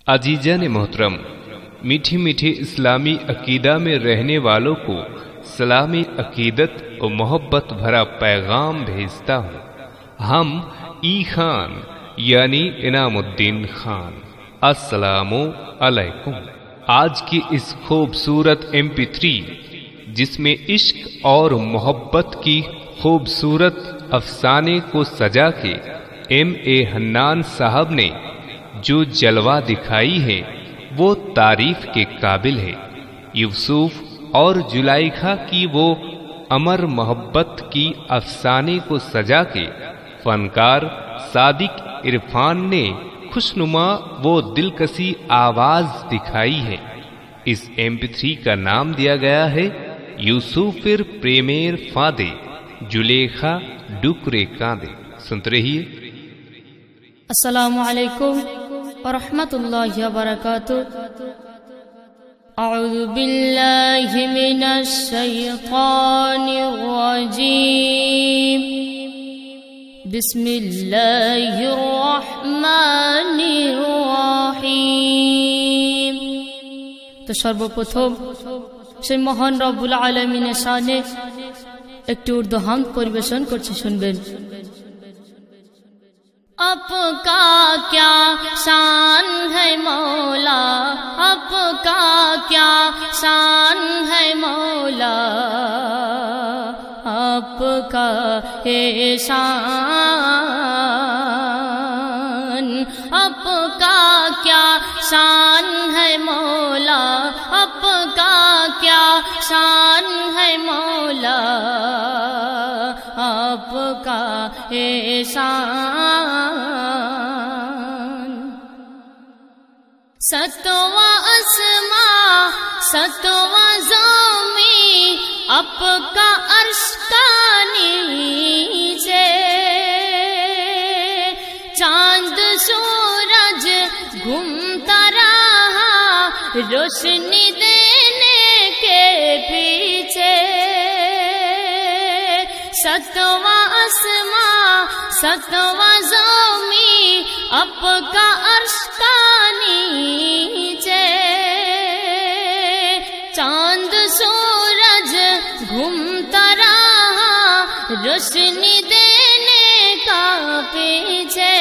अजीज़ान मोहतरम, मीठी मीठी इस्लामी अकीदा में रहने वालों को सलामी अकीदत और मोहब्बत भरा पैगाम भेजता हूँ। हम ई खान यानी इनामुद्दीन खान, अस्सलामु अलैकुम। आज की इस खूबसूरत MP3 जिसमें इश्क और मोहब्बत की खूबसूरत अफसाने को सजा के M.A. हन्नान साहब ने जो जलवा दिखाई है वो तारीफ के काबिल है। यूसुफ और जुलाइखा की वो अमर मोहब्बत की अफसाने को सजा के फनकार सादिक इरफान ने खुशनुमा वो दिलकसी आवाज दिखाई है। इस MP3 का नाम दिया गया है यूसुफिर प्रेमेर फादे जुलेखा डुकरे कांदे। सुनते रहिए। अस्सलामु अलैकुम व रहमतुल्लाहि व बरकातुहू। अऊज़ु बिल्लाहि मिनश शैतानिर रजीम। बिस्मिल्लाहिर रहमानिर रहीम। तो सर्वप्रथम সেই মহান রব্বুল আলামিনের শানে একটি উর্দু হামদ পরিবেশন করছি, শুনবেন। आपका क्या शान है मौला, आपका क्या शान है मौला, आपका एहसान, आपका क्या शान है मौला, आपका क्या शान है मौला, आपका एहसान। सतवां आसमां सतवां ज़मीन आपका अर्श का नीचे, चांद सूरज घूमता रहा रोशनी देने के पीछे। सतवां आसमां सतवां ज़मीन आपका अर्श का नीचे, चांद सूरज घूमता रहा रोशनी देने का पीछे।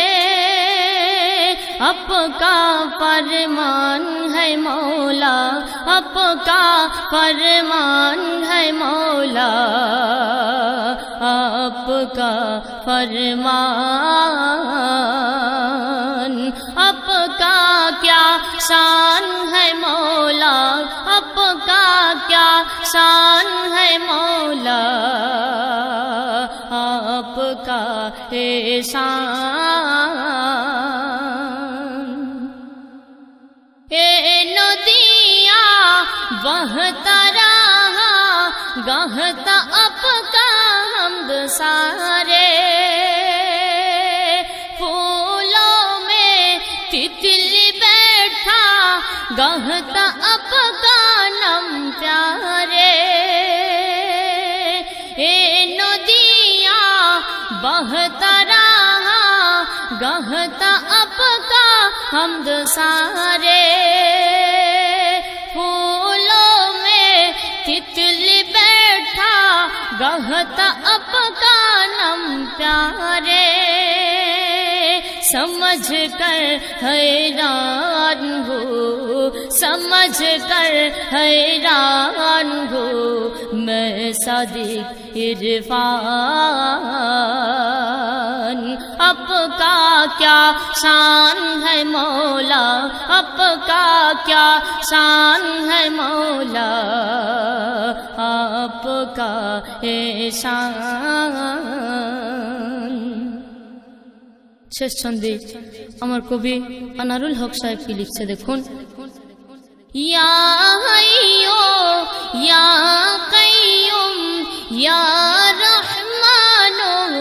आपका फरमान है मौला, आपका फरमान है मौला, आपका फरमान। आपका क्या शान है मौला, आपका क्या शान है मौला, आपका एहसान। ए नदिया बहता रहा गाहता आपका हमद सारे, फूलों में तितली बैठा गाहता आपका नाम प्यारे। ए नदिया बहता रहा गाहता आपका हमद सारे, फूलों में तितली बैठा गाहता आपका नाम प्यारे। समझ कर हैरान हो, समझ कर हैरान हो मैं सादिक इरफान। आपका क्या शान है मौला, आपका क्या शान है मौला, आपका एहसान। শেষ ছন্দে আমার কবি আনারুল হক সাহেব কি লিখছে দেখুন। ইয়া হাইয়ো ইয়া কাইয়ুম ইয়া রহমানুর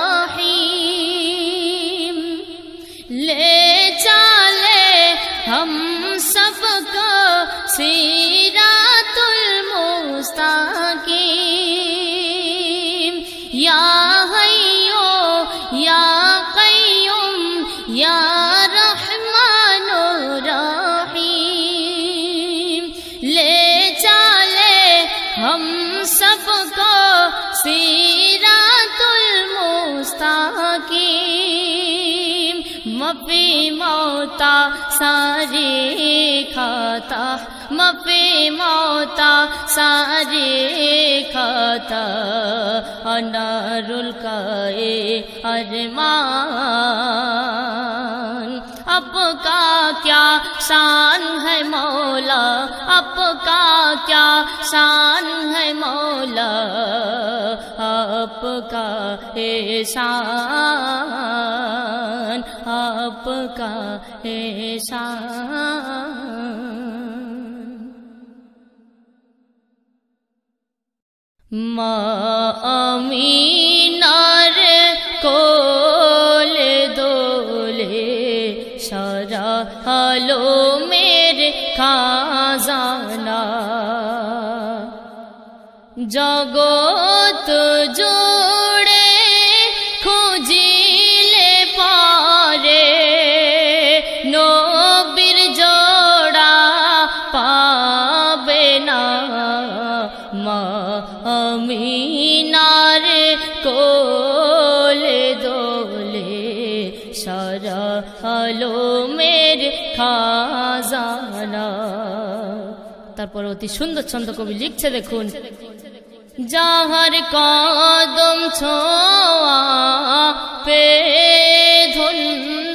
রহিম, ले चले हम सबको सिरातुल मुस्तकीम। या हय्यो या कय्यूम या रहमानुर मौता सारे खाता मफे मौता सारे खाता अनारुल काए अरमान आपका क्या शान है मौला आपका क्या शान है मौला आपका एहसान आपका एहसान आमीनार कोले दोले सारा हालो मेरे खाजाना जगत जोड़े खुजिले पारे नबीर जोड़ा पाबे ना आमीनार कोले दोले सारा हालो मेरे खाजाना তারপর অতি সুন্দর ছন্দ কবি লিখছে দেখুন যাহার কদম ছোঁয়া পে ধন্য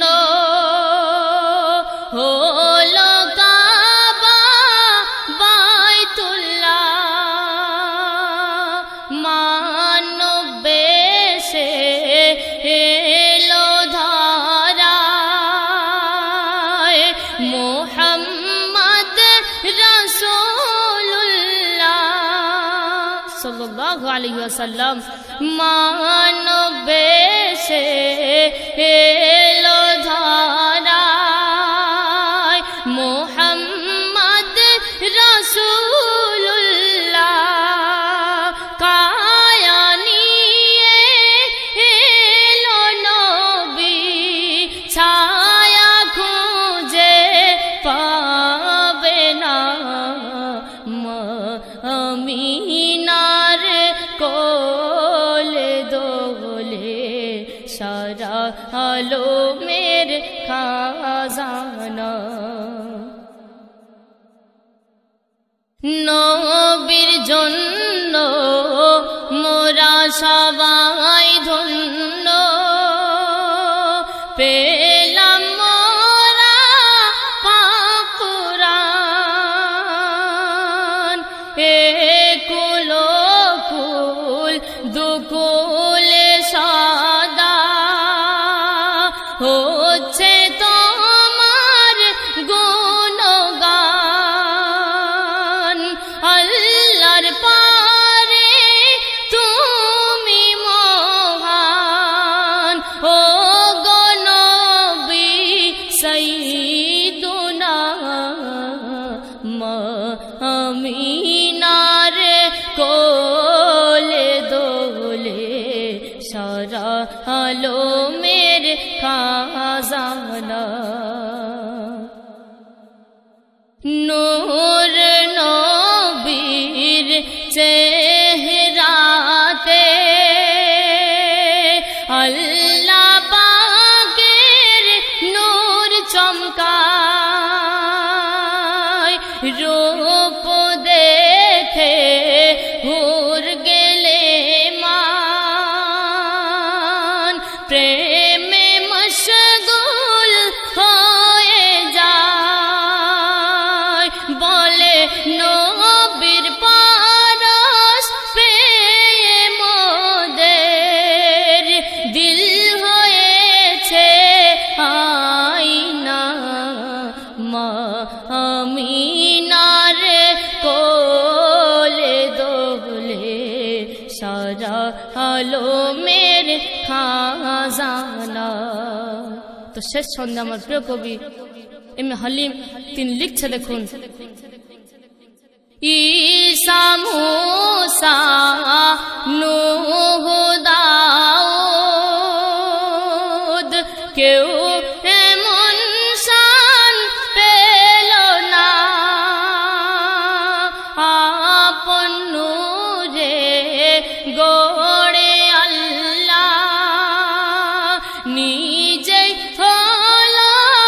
হলো কাবা বাইতুল্লাহ মানব বেশে এলো ধারায় মুহাম্মদ রাসূলুল্লাহ সাল্লাল্লাহু আলাইহি ওয়াসাল্লাম মানব বেশে এলো ধারায় মুহাম্মদ রাসূলুল্লাহ কায়া নিয়ে এলো নবী ছায়া খুঁজে পাবে না আমিনার কোলে দোলে সারা আলো মেরে খাজানা নবীর জন্য মোরা সবাই ধন্য পেলাম মোরা পাক কুরআন একুল কুল দুকুলে সাদা হচ্ছে তোমার গুণগান আল্লাহর পারে তুমি মহান ও গো নবী সাইয়্যিদুনা আমিনার কোলে দোলে সারা আলো মেরে খাজানা নূর নবীর চেহারাতে আল্লাহ পাকের নূর চমকায় রূপ দেখে হুর গেলে মান প্রেমে মশগুল হয়ে যায় বলে নবীর পারস পেয়ে মোদের দিল হয়েছে আইনা আমিনার কোলে দোলে সারা আলো মেরে খাজানা তো শেষ ছন্দে আমার প্রিয় কবি এম হালিম তিনি লিখছে দেখুন ঈসা মুসা নূহ দাউদ কেউ এমন শান পেল না আপন নূরে গড়ে আল্লাহ নিজেই হলো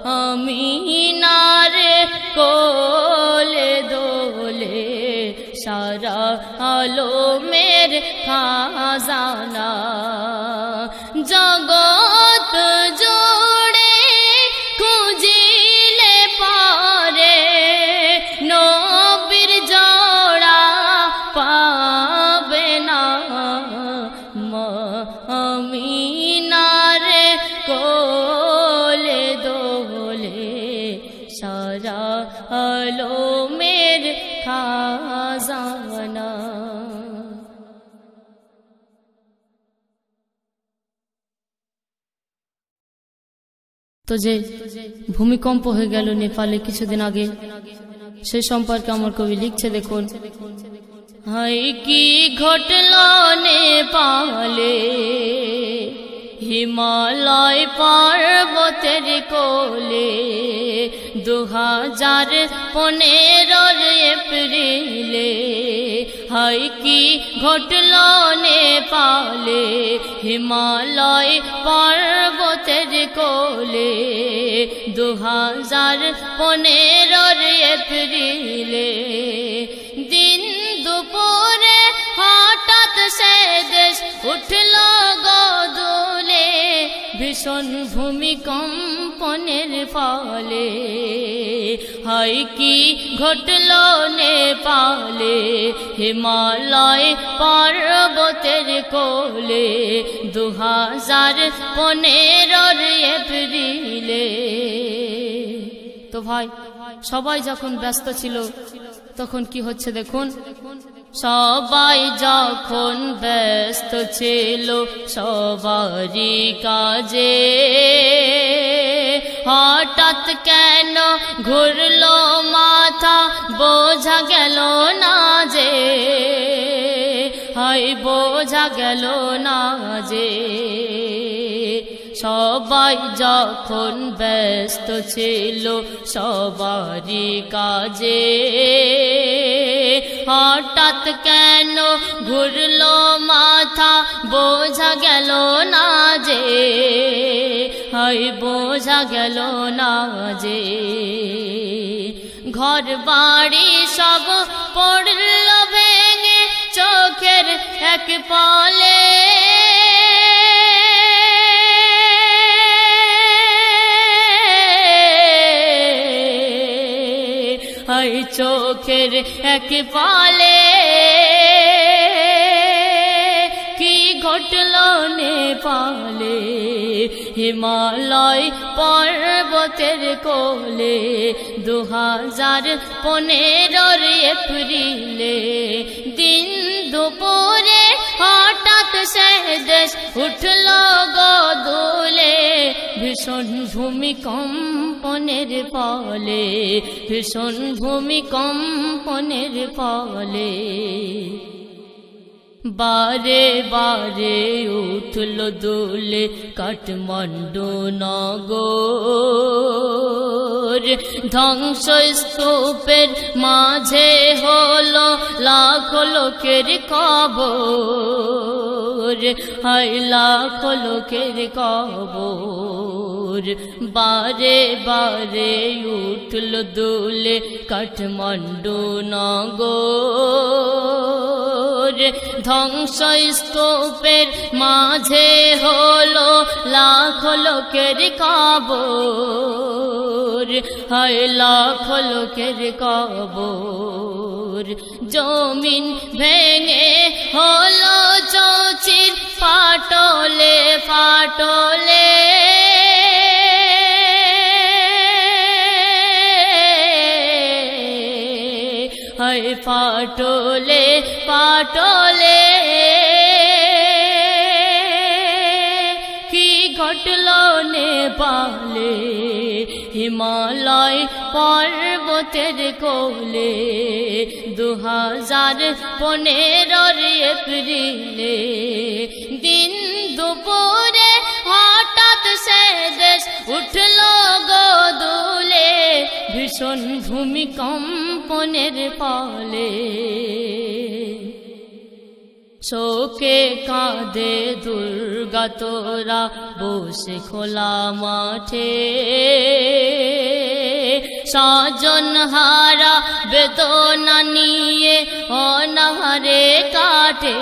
আমিনার কোলে দোলে সারা আলমের খাজানা জগৎ জুড়ে খুঁজিলে পারে নবীর জোড়া পাবে না আমিনার কোলে দোলে সারা আলমের খাজানা। তো যে ভূমিকম্প হয়ে গেল নেপালে কিছুদিন আগে, সেই সম্পর্কে আমার কবি লিখছে দেখুন। হাই কি ঘটল নেপালে হিমালয় পর্বতের কোলে 2015 এপ্রিলে। হাই কি ঘটল নেপালে হিমালয় পর্বতের কোলে 2015 এপ্রিলে। দিন দুপুরে হঠাৎ সে দেশ উঠল গদুলে ভীষণ ভূমিকম্পনের ফলে। হাই কি ঘটল নেপালে হিমালয় পর্বতের কোলে 2015 এপ্রিলে। তো ভাই সবাই যখন ব্যস্ত ছিল তখন কি হচ্ছে দেখুন। সবাই যখন ব্যস্ত ছিল সবারই কাজে হঠাৎ কেন ঘুরলো মাথা বোঝা গেল না যে। হাই বোঝা গেল না যে। সবাই যখন ব্যস্ত ছিল সবারই কাজে হঠাৎ কেন ঘুরলো মাথা বোঝা গেল না যে। হাই বোঝা গেল না যে। ঘর বাড়ি সব পড়ল ভেঙে চোখের এক পলে। হাই চোখের এক পলে কি ঘটল নেপালে হিমালয় পর্বতের কোলে 2015 এপ্রিলে। দিন দুপুরে হঠাৎ সে দেশ উঠল গদুলে ভীষণ ভূমিকম্পনের ফলে। ভীষণ ভূমিকম্পনের ফলে বারে বারে উঠল দুলে কাঠমান্ডু নগর। ধ্বংসস্তূপের মাঝে হলো লাখ লোকের কবর। হায় লাখ লোকের কবর। বারে বারে উঠল দুলে কাঠমান্ডু নগর। ধ্বংসস্তূপের মাঝে হলো লাখ লোকের কবর। হায় লাখ লোকের কবর। জমিন ভেঙে হলো চৌচির ফাটলে ফাটলে। হায় ফাটলে ফাটলে কি ঘটল নেপালে হিমালয় পর্বতের কোলে 2015 এপ্রিলে। দিন দুপুরে হঠাৎ সে দেশ উঠল গদুলে ভীষণ ভূমিকম্পনের ফলে। শোকে কাঁদে দুর্গা তোরা বসে খোলা মাঠে স্বজন হারা বেদনা নিয়ে অনাহারে কাটে,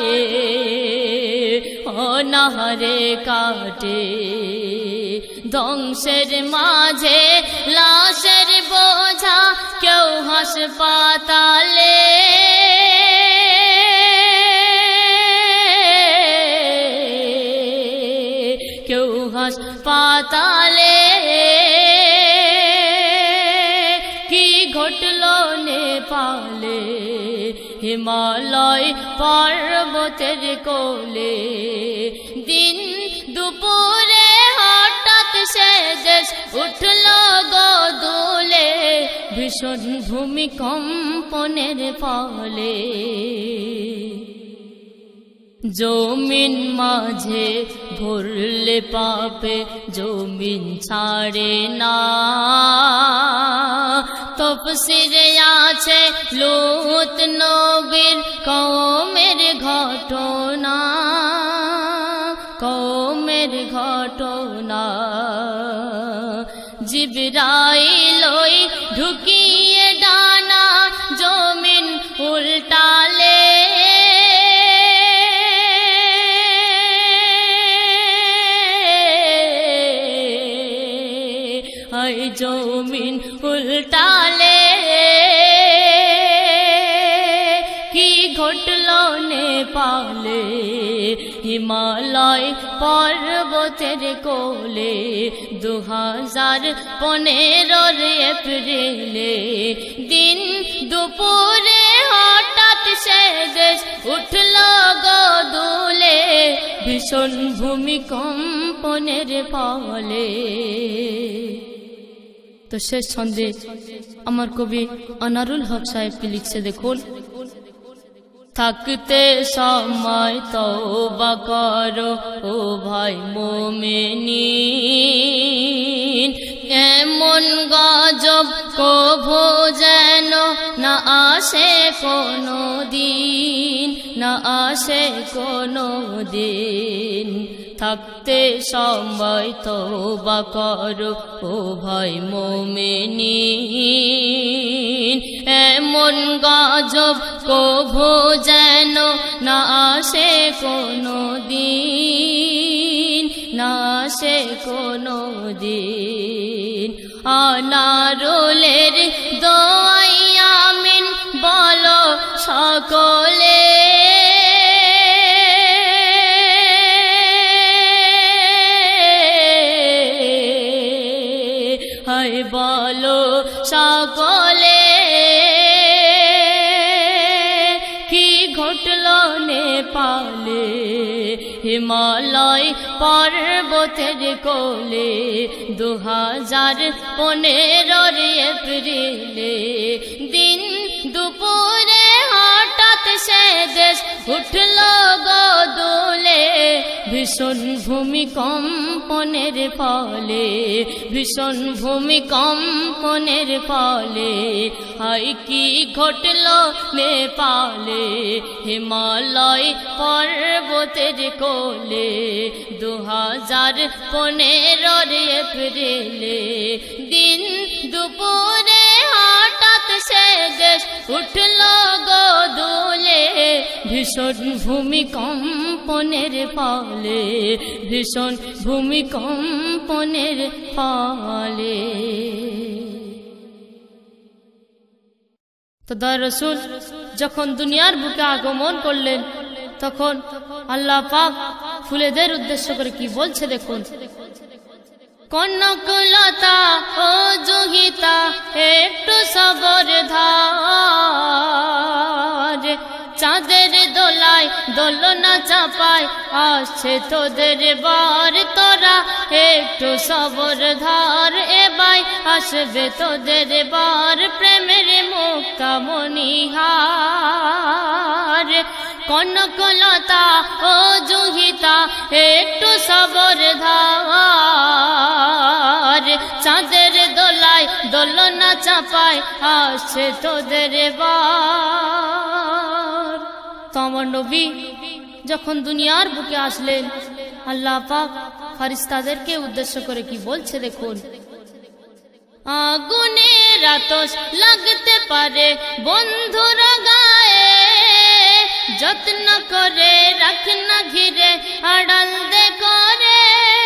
অনাহারে কাটে। ধ্বংসের মাঝে লাশের বোঝা, কেউ হাসপাতালে, কেউ হাসপাতালে। কি ঘটলো নেপালে, হিমালয় পর্বতের কোলে। দিন দুপুরে হঠাৎ সে দেশ উঠল গদুলে, ভীষণ ভূমিকম্পনের ফলে। জমিন মাঝে ভরলে পাপে জমিন ছাড়ে না। তফসিরে আছে লূত নবীর কওমের ঘটনা, কওমের ঘটনা। জিবরাইল ওই ঢুকিয়ে ডানা জমিন উল্টালে, জমিন উল্টালে। কি ঘটল নেপালে, হিমালয় পর্বতের কোলে। 2015 এপ্রিলে দিন দুপুরে হঠাৎ সে দেশ উঠল গদুলে, ভীষণ ভূমিকম্পনের ফলে। তো শেষ ছন্দে আমার কবি আনারুল হক সাহেব কি লিখছে দেখুন। থাকতে সময় তওবা করো ও ভাই মুমিনিন, এমন গজব কভু যেন না আসে কোনো দিন, না আসে কোনো দিন। থাকতে সময় তওবা করো ও ভাই মুমিনিন, এমন গজব কভু যেন না আসে কোনো দিন, না আসে কোনো দিন। আনারুলের দোয়াই আমিন বলো সকলে, হায় বলো সকলে। কি ঘটল নেপালে, হিমালয় পর্বতের কোলে। 2015 এপ্রিলে দিন দুপুরে হঠাৎ সে দেশ উঠল গদুলে, ভীষণ ভূমিকম্পনের ফলে, ভীষণ ভূমিকম্পনের ফলে। হায় কি ঘটল নেপালে, হিমালয় পর্বতের কোলে। 2015 এপ্রিলে দিন দুপুরে হঠাৎ সে দেশ উঠল গদুলে, ভীষণ ভূমিকম্পনের ফলে, ভীষণ ভূমিকম্পনের ফলে। তো দয়া রাসূল যখন দুনিয়ার বুকে আগমন করলেন, তখন আল্লাহ পাক ফুলেদের উদ্দেশ্য করে কি বলছে দেখুন। কনকলতা ও জুহিতা একটু সবর ধার, চাঁদের দোলায় দোলনা চাপায় আসছে তোদের বার। তোরা একটু সবর ধার, এবার আসবে তোদের বার। প্রেমের মুক্তা মনিহার, কনকলতা ও জুহিতা একটু সবর ধার, চাঁদের দোলায় দোলনা চাপায় আসছে তোদের বার। তো আমার নবী যখন দুনিয়ার বুকে আসলেন, আল্লাহ পাক ফেরেশতাদেরকে উদ্দেশ্য করে কি বলছে দেখুন। আগুনের আতশ লাগতে পারে বন্ধুর গায়ে, যত্ন করে রাখনা ঘিরে আড়াল দে করে।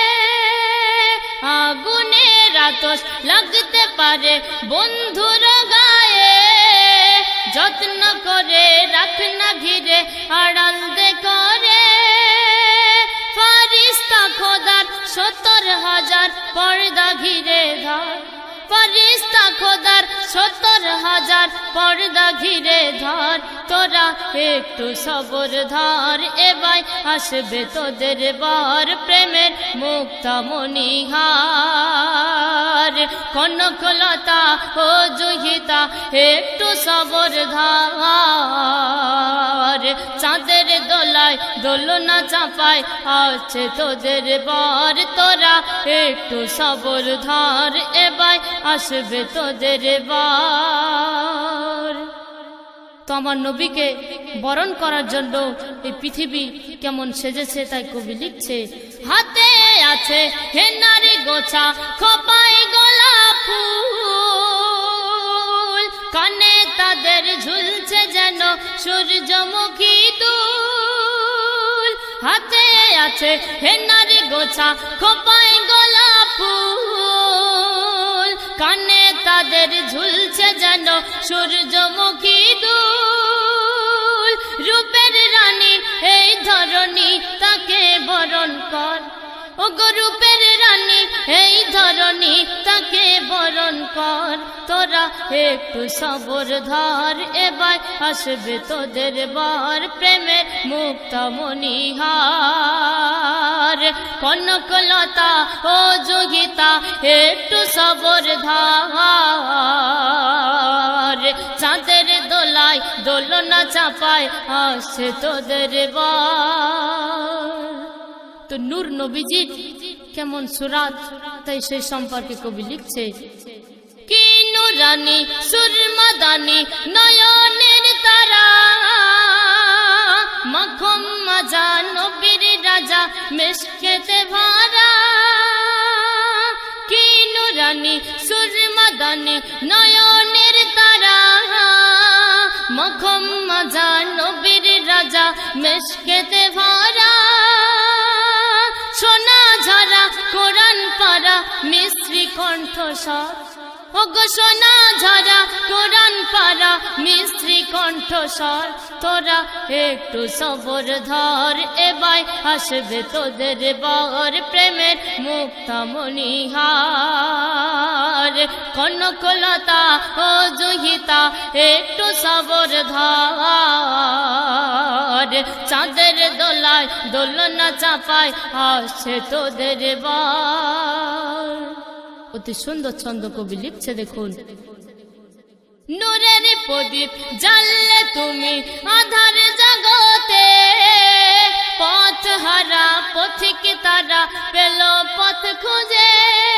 আগুনের আতশ লাগতে পারে বন্ধুর গায়ে, যত্ন করে রাখনা ঘিরে আড়াল দে করে। ফারিস্তা খোদার 70,000 পর্দা ঘিরে ধর, ফারিস্তা খোদার 70,000 পর্দা ঘিরে ধর। তোরা একটু সবর ধর, এবার আসবে তোদের বার প্রেমের মুক্তা মণিহার। কনকলতা ও জুহিতা একটু সবর ধর, চাঁদের দোলায় দোলনা চাপায় আছে তোদের বার। তোরা একটু সবর ধর, এবার আসবে তোদের বার। তো আমার নবীকে বরণ করার জন্য এই পৃথিবী কেমন সেজেছে তাই কবি লিখছে। হাতে আছে হেনার গোছা, খোপায় গোলাপ ফুল, কানে তাদের ঝুলছে যেন সূর্যমুখী দুল। হাতে আছে হেনার গোছা, খোপায় গোলাপ ফুল, কানে তাদের ঝুলছে যেন সূর্যমুখী দুল। রূপের রানী এই ধরনী তাকে বরণ কর, ও গো রূপের রানী এই ধরনী তাকে বরণ কর। তোরা একটু সবর ধর, এবার আসবে তোদের বার প্রেমের মুক্তা মণিহার। কনকলতা ও যোগিতা একটু সবর ধর, চাঁদের দোলায় দোলনা চাপায় আসছে তোদের বার। তো নূর নবীজি কেমন সুরাত, তাই সেই সম্পর্কে কবি লিখছে। কি নুরানি সুরমাদানি নয়নের তারা, মাখম মাজা নবীর রাজা মিশকেতে ভরা। কি নুরানি সুরমাদানি নয়নের তারা, মাখম মাজা নবীর রাজা মিশকেতে ভরা। সোনা ঝরা কোরআন পারা মিশ্রি কণ্ঠস্বর, ও গো সোনা ঝরা কোরআন পারা মিশ্রি কণ্ঠস্বর। তোরা একটু সবর ধর, এবার আসবে তোদের বার প্রেমের মুক্তা মণিহার। কনকলতা ও জুহিতা একটু সবর ধর, চাঁদের দোলায় দোলনা চাপায় আসছে তোদের বার। অতি সুন্দর ছন্দ কবি লিখছে দেখুন। নূরের প্রদীপ জ্বাললে তুমি আধার জগতে, পথ হারা পথিক তারা পেল পথ খুঁজে।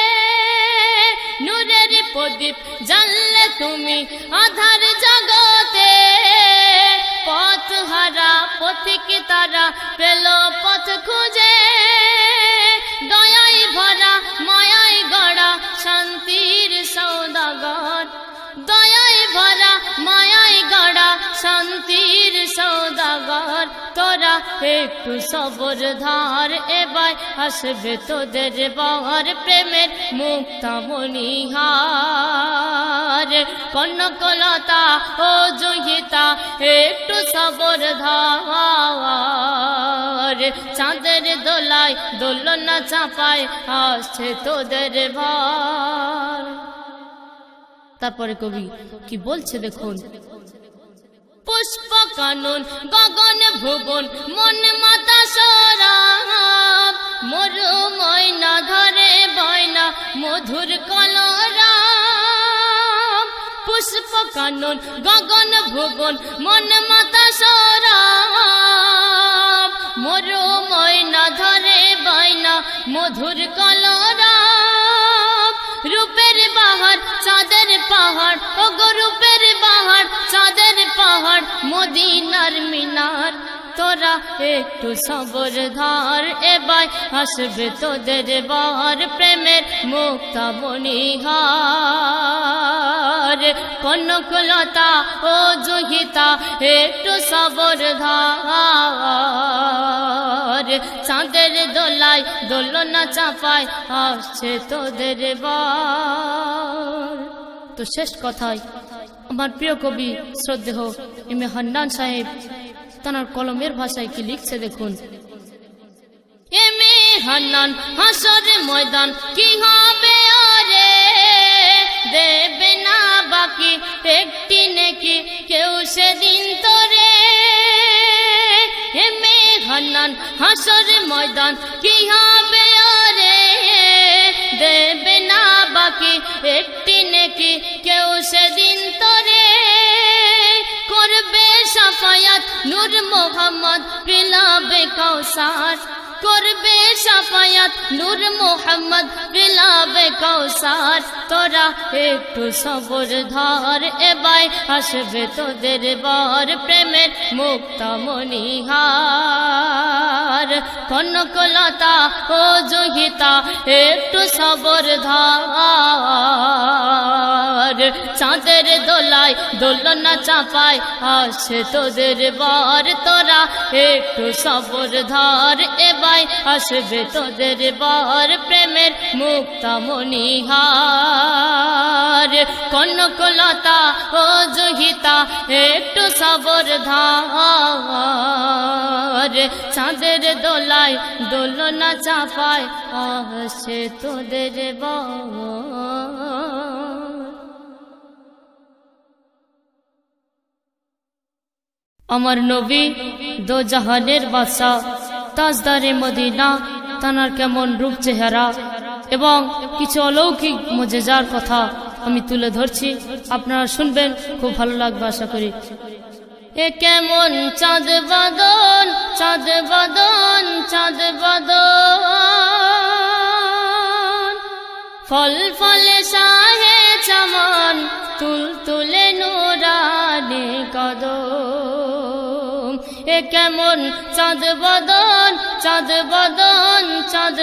নূরের প্রদীপ জ্বাললে তুমি আধার জগতে, পথ হারা পথিক তারা পেল পথ খুঁজে। দয়ায় ভরা মায়ায় গড়া শান্তির সৌদাগর, দয়ায় ভরা মায়ায় গড়া শান্তির সৌদাগর। তোরা একটু সবর ধর, এবার আসবে তোদের বার প্রেমের মুক্তা মণিহার। কনকলতা ও জুহিতা একটু সবর ধর, চাঁদের দোলায় দোলনা চাপায় আসছে তোদের বার। তারপরে কবি কি বলছে দেখুন। পুষ্প কানন গগন ভুবন মন মাতা সরাব, মরু ময়না ধরে বয়না মধুর কলরাব। পুষ্প কানন গগন ভুবন মন মাতা সরাব, মরু ময়না ধরে বয়না মধুর কলরাব। রূপের বাহার চাঁদের পাহাড়, ও গো রূপের বাহার চাঁদের পাহাড় মদিনার মিনার। তোরা একটু সবর ধর, এবার আসবে তোদের বার প্রেমের মুক্তা মণিহার। কনকলতা ও জহিতা একটু সবর ধার চাঁদের দোলায় দোলনা চাপায় আসছে তোদের বার। তো শেষ কথায় আমার প্রিয় কবি শ্রদ্ধেয় এম এ হান্নান সাহেব তার কলমের ভাষায় কি লিখছে দেখুন। এম এ হান্নান হাসর ময়দান কি হবে আরে দেবে না বাকি একটি নেকি কেউ সেদিন তোরে। এম এ হান্নান হাসর ময়দান কি হবে আরে দেবে না বাকি একটি নেকি কেউ সেদিন তোরে। করবে সাফায়াত নূর মোহাম্মদ পিলাবে কাউসার করবে সাফায়াত নূর মোহাম্মদ পিলাবে কাউসার। তোরা একটু সবর ধর এবার আসবে তোদের বার প্রেমের মুক্তা মণিহার কনকলতা ও জহিতা একটু সবর ধর চাঁদের দোলায় দোলনা চাপায় আসে তোদের বার। তোরা একটু সবর ধর এবার আসবে তোদের বার প্রেমের মুক্তা মণিহার কনকলতা ও জহিতা একটু সবর ধর চাঁদের দোলায় দোলনা চাপায় আসে তোদের বার। আমার নবী দো জাহানের বাদশা তাজদারে মদিনা তানার কেমন রূপ চেহারা এবং কিছু অলৌকিক মুজিজার কথা আমি তুলে ধরছি, আপনারা শুনবেন, খুব ভালো লাগবে আশা করি। এ কেমন চাঁদ বাদন চাঁদ বাদন চাঁদ বাদন ফল ফলে শাহে চামান তুল তুলে নুরানি কদম। এ কেমন চাঁদ বাদন চাঁদ বাদন চাঁদ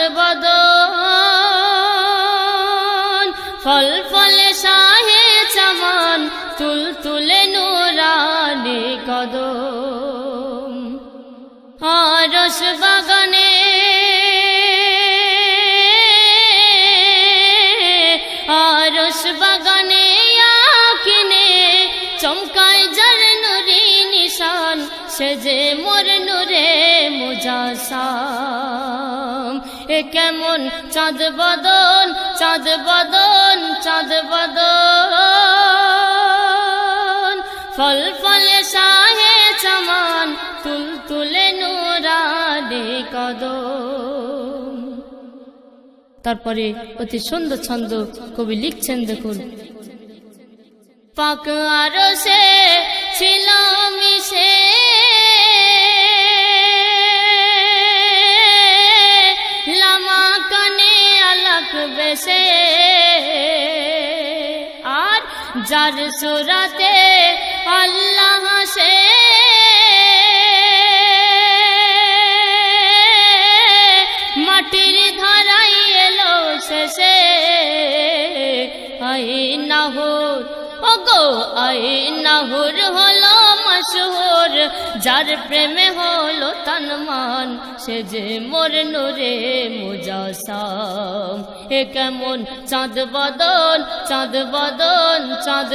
বাদন ফল ফলে শাহে চামান তুল তুলে নুরানি কদম। আরশ বাগানে আরশ বাগানে আকিনে চমকায় যার নুরি নিশান সে যে মোর নূরে মুজাসাম। এ কেমন চাঁদ বদন চাঁদ বদন চাঁদ বদন ফল ফলে শাহে চামান তুল তুলে নুরানি কদম। তারপরে অতি সুন্দর ছন্দ কবি লিখছেন দেখুন। পাক আরশে ছিল মিশে লামা কানে আলাক বেশে আর যার সুরাতে আল্লাহ সে মাটির ধারাই এলো শেষে। আই নাহুর ওগো আই নাহুর হলো মশহুর যার প্রেমে হলো তন্মান সে যে মোর নূরে মুজাসাম। এ কেমন চাঁদ বদন চাঁদ বদন চাঁদ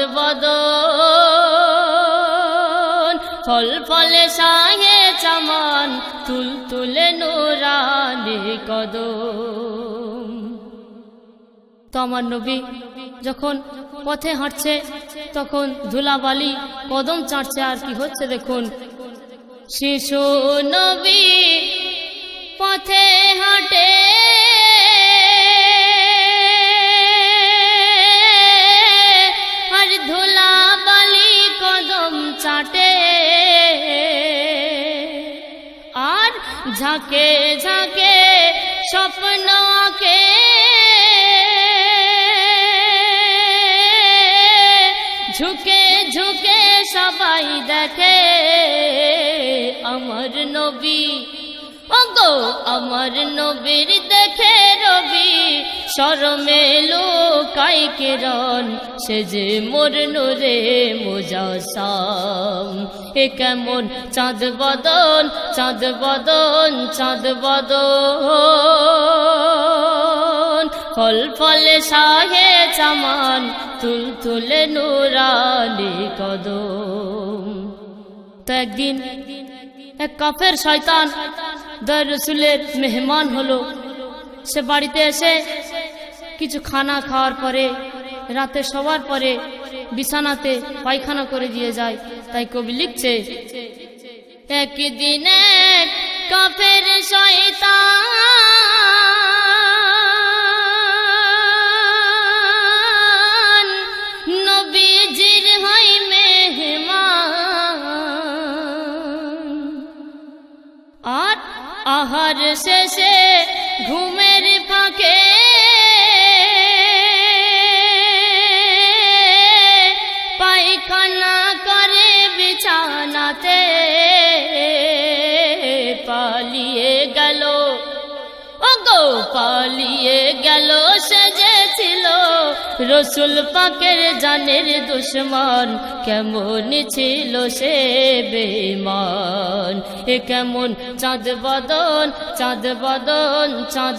বদন ফল ফলে শাহে চামান তুল তুলে নুরানি কদম। তো আমার নবী যখন পথে হাঁটছে তখন ধুলাবালি কদম চাটছে আর কি হচ্ছে দেখুন। শিশু নবী পথে হাঁটে আর ধুলাবালি কদম চাটে আর ঝাঁকে ঝাঁকে স্বপ্ন আঁকে ঝুঁকে ঝুঁকে সবাই দেখে আমার নবী ওগো আমার নবীর দেখে রবি শরমে লুকাই কিরণ সে যে মোর নূরে মুজাসসাম এ কেমন চাঁদ বদন চাঁদ বদন চাঁদ বদন ফল ফলে শাহে চামান তুল তুলে নুরানি কদম। তো একদিন এক কাফের শয়তান দয়ার রাসূলের মেহমান হলো। সে বাড়িতে এসে কিছু খানা খাওয়ার পরে রাতে শোবার পরে বিছানাতে পায়খানা করে দিয়ে যায়। তাই কবি লিখছে, একদিন এক কাফের শয়তান নবীজির হয় মেহমান, আর আহার শেষে ঘুমের ফাঁকে পায়খানা করে বিছানাতে পালিয়ে গেল। ওগো পালিয়ে গেল সে যে ছিল রসুল পাকের জানের দুশমন, কেমন ছিল সে বেঈমান। এ কেমন চাঁদ বদন চাঁদ বদন চাঁদ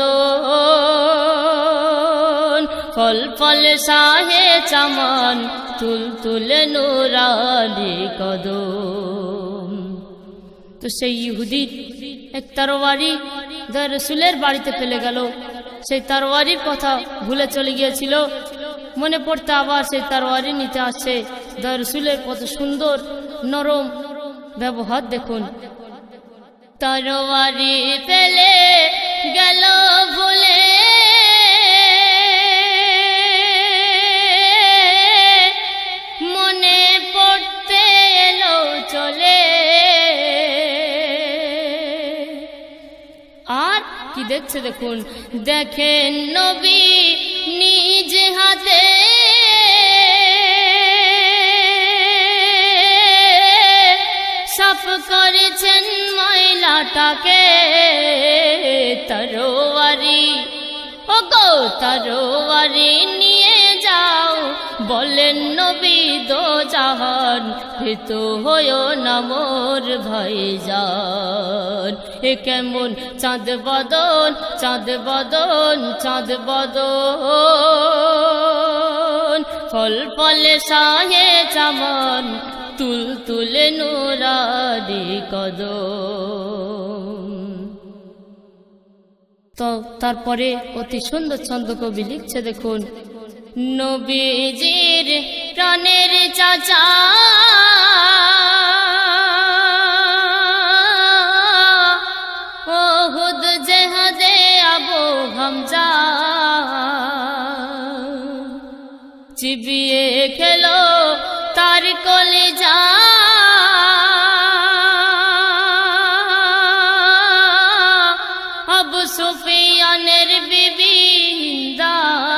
বদন ফল ফল শাহে চামান তুল তুলে নুরানি কদম। তো সেই ইহুদি এক তরবারি দয়ার রাসূলের বাড়িতে ফেলে গেল। সেই তরবারির কথা ভুলে চলে গিয়েছিল, মনে পড়তে আবার সেই তরবারি নিতে আসছে। দয়ার রাসূলের কত সুন্দর নরম ব্যবহার দেখুন। তরবারি ফেলে গেল ভুলে মনে পড়তে এলো চলে, আর কি দেখছে দেখুন। দেখেন নবী নিজ হাতে সাফ করেছেন ময়লাটাকে। তরবারি ওগো তরবারি নিয়ে যাও, বলেন নবী দোজাহান ভীত হয়ো না মোর ভাইজান। এ কেমন চাঁদ বদন চাঁদ বদন চাঁদ বদন ফল ফলে শাহে চামান তুল তুলে নুরানি কদম। তো তারপরে অতি সুন্দর ছন্দ কবি লিখছে দেখুন। নবীজির প্রাণের চাচা ওহুদ জেহাদে আবু হামজা চিবিয়ে খেলো তার কলিজা। আবু সুফিয়ানের বিবি হিন্দা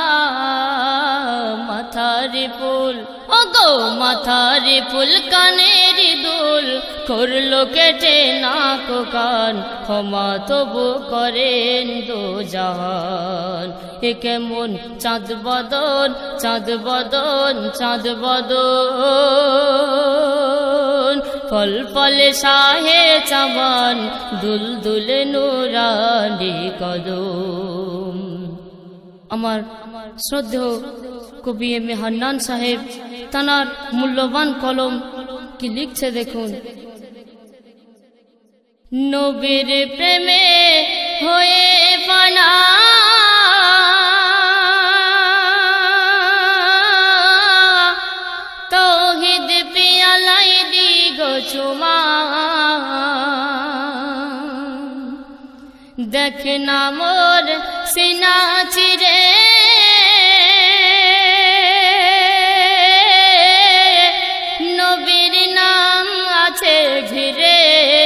মাথার ফুল ওগো মাথার ফুল কানের দুল করলো কেটে নাক কান, ক্ষমা তবু করেন দোজাহান। এ কেমন চাঁদ বদন চাঁদ বদন চাঁদ বদন ফল ফলে শাহে চামান দুল দুলে নুরানি কদম। আমার শ্রদ্ধেয় কবি এম এ হান্নান সাহেব তানার মূল্যবান কলম কি লিখছে দেখুন। নবীর প্রেমে হয়ে ফানা তৌহিদ পিয়ালাই দি গো চুমা, দেখ না মোর সিনা চিরে নবীর নাম আছে ঘিরে।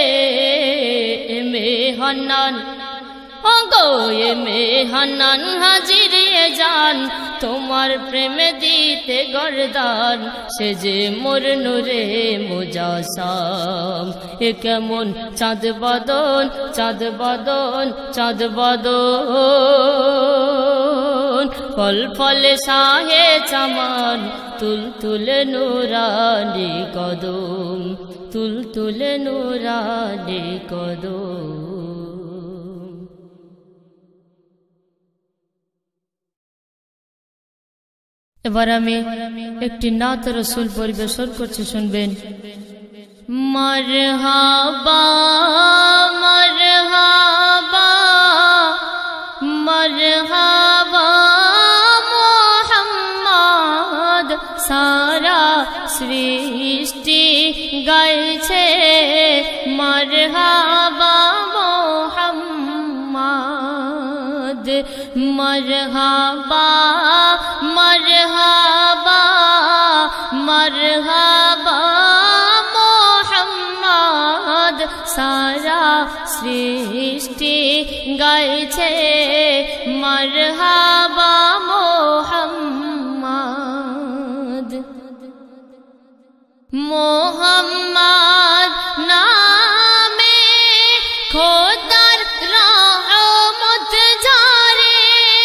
এমে হান্নান ওগো এমে হান্নান হাজিরে যান, তোমার প্রেমে দিতে গরদান সে যে মোর নূরে মুজাসসাম। এ কেমন চাঁদ বদন চাঁদ বদন চাঁদ বদন ফল ফল শাহে চামান তুল নুরানি কদম তুল নুরানি কদম। এবার আমি একটি নাত রাসূল পরিবেশন করছি, শুনবেন। মারহাবা মারহাবা মারহাবা মুহাম্মদ, সারা সৃষ্টি গাইছে মারহাবা মুহাম্মদ। মারহাবা মারহাবা মারহাবা মুহাম্মদ, সারা সৃষ্টি গাইছে মারহাবা মুহাম্মদ। মুহাম্মদ নামে খোদার রহমত ঝরে,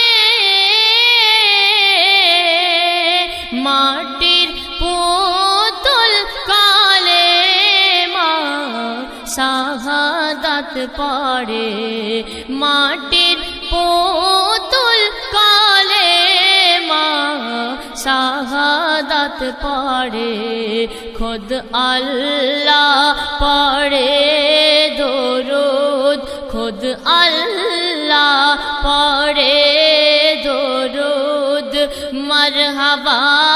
মাটির পুতুল কালেমা শাহাদাত পড়ে, মাটির পুতুল কালেমা শাহাদাত পড়ে, খুদ আল্লাহ পড়ে দরুদ, খুদ আল্লাহ পড়ে দরুদ। মারহাবা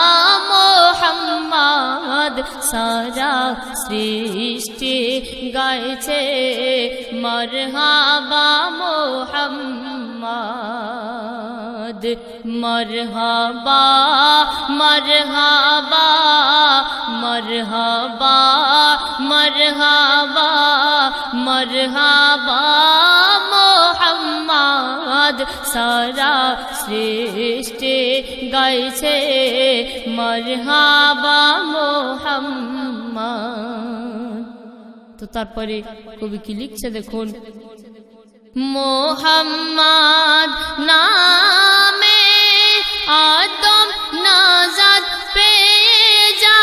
মুহাম্মদ, সারা সৃষ্টি গাইছে মারহাবা মুহাম্মদ। মারহাবা মারহাবা মারহাবা মারহাবা মারহাবা মুহাম্মদ, সারা সৃষ্টি গাইছে মারহাবা মুহাম্মদ। তো তারপরে কবি কি লিখছে দেখুন। মুহাম্মদ নামে আদম নাজাত পেয়ে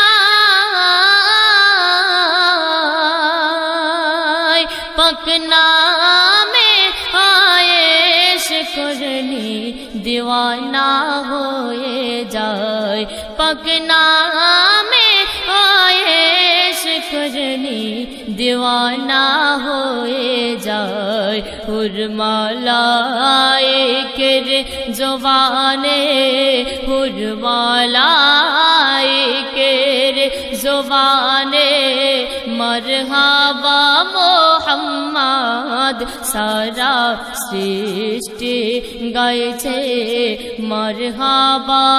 যায়, পাক নামে আয়েশ করনি দিওয়ানা হয়ে যায়, পাক নামে আয়েশ করনি দিওয়ানা হয়ে যায়। হুরমালায়েকের জবানে হুরমালায়েকের জবানে মারহাবা মুহাম্মদ, সারা সৃষ্টি গাইছে মারহাবা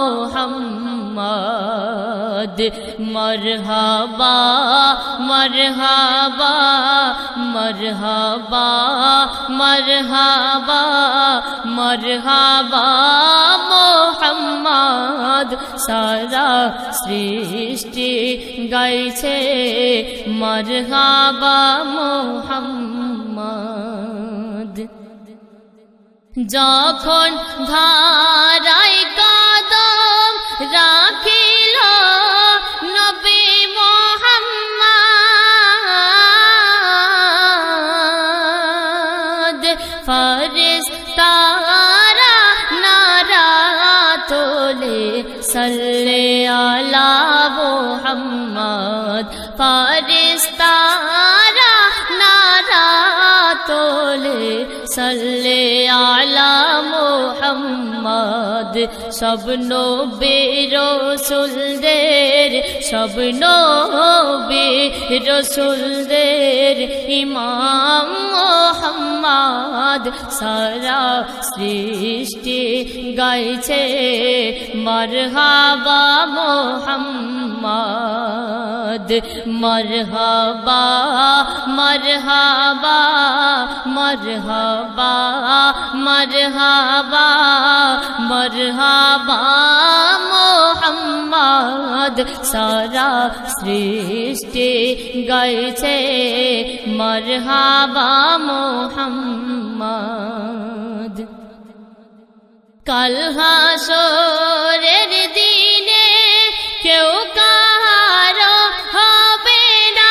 মুহাম্মদ। মারহাবা মারহাবা মারহাবা মারহাবা মারহাবা মুহাম্মদ, সারা সৃষ্টি গাইছে মারহাবা মুহাম্মদ। যখন ধারায় কদম রাখিল নবী মুহাম্মদ, ফেরেশতারা নারা তোলে সাল্লে আলা মুহাম্মদ, ফেরেশতারা নারা তোলে সাল্লে আলা মুহাম্মদ। সব নবী রাসূলদের সব নবী রাসূলদের ইমাম মুহাম্মদ, সারা সৃষ্টি গাইছে মারহাবা মুহাম্মদ। মারহাবা মারহাবা মারহাবা মারহাবা মারহাবা মুহাম্মদ, সারা সৃষ্টি গাইছে মারহাবা মুহাম্মদ। কাল হাসরের দিনে কেউ কাহারো হবে না,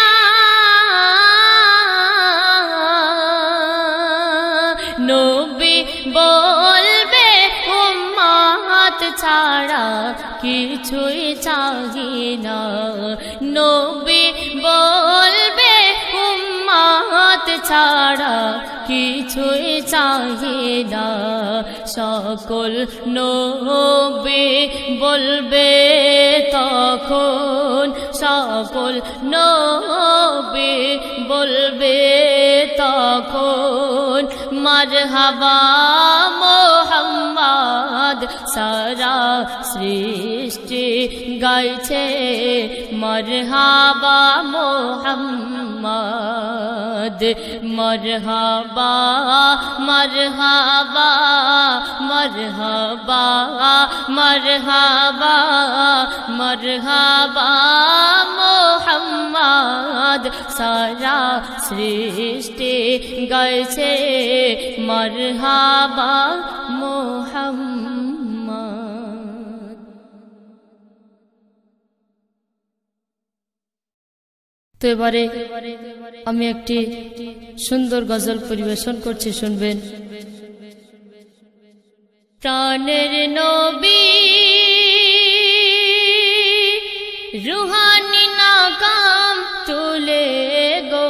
নবী বলবে উম্মত ছাড়া কিছুই চাহি না, নবী বলবে উম্মত ছাড়া কিছুই চাহি না। সকল নবী বলবে তখন, সকল নবী বলবে তখন, মারহাবা মোহাম্মদ সারা সৃষ্টি গাইছে, মারহাবা মোহাম্মদ, মারহাবা মারহাবা মারহাবা মারহাবা মারহাবা মোহাম্মদ সারা সৃষ্টি গাইছে, মারহাবা মোহাম্মদ। তো এবারে আমি একটি সুন্দর গজল পরিবেশন করছি, শুনবেন। প্রাণের নবী রুহানি নাকাম তুলে গো,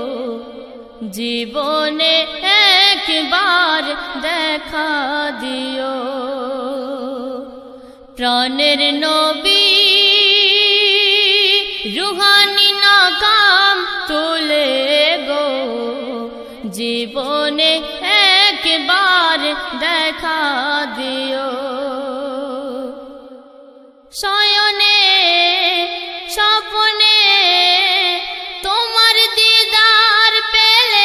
জীবনে একবার দেখা দিও। প্রাণের নবী রুহানি নাকাম তুলে গো, জীবনে একবার দেখা দিও। শয়নে স্বপ্নে তোমার দিদার পেলে,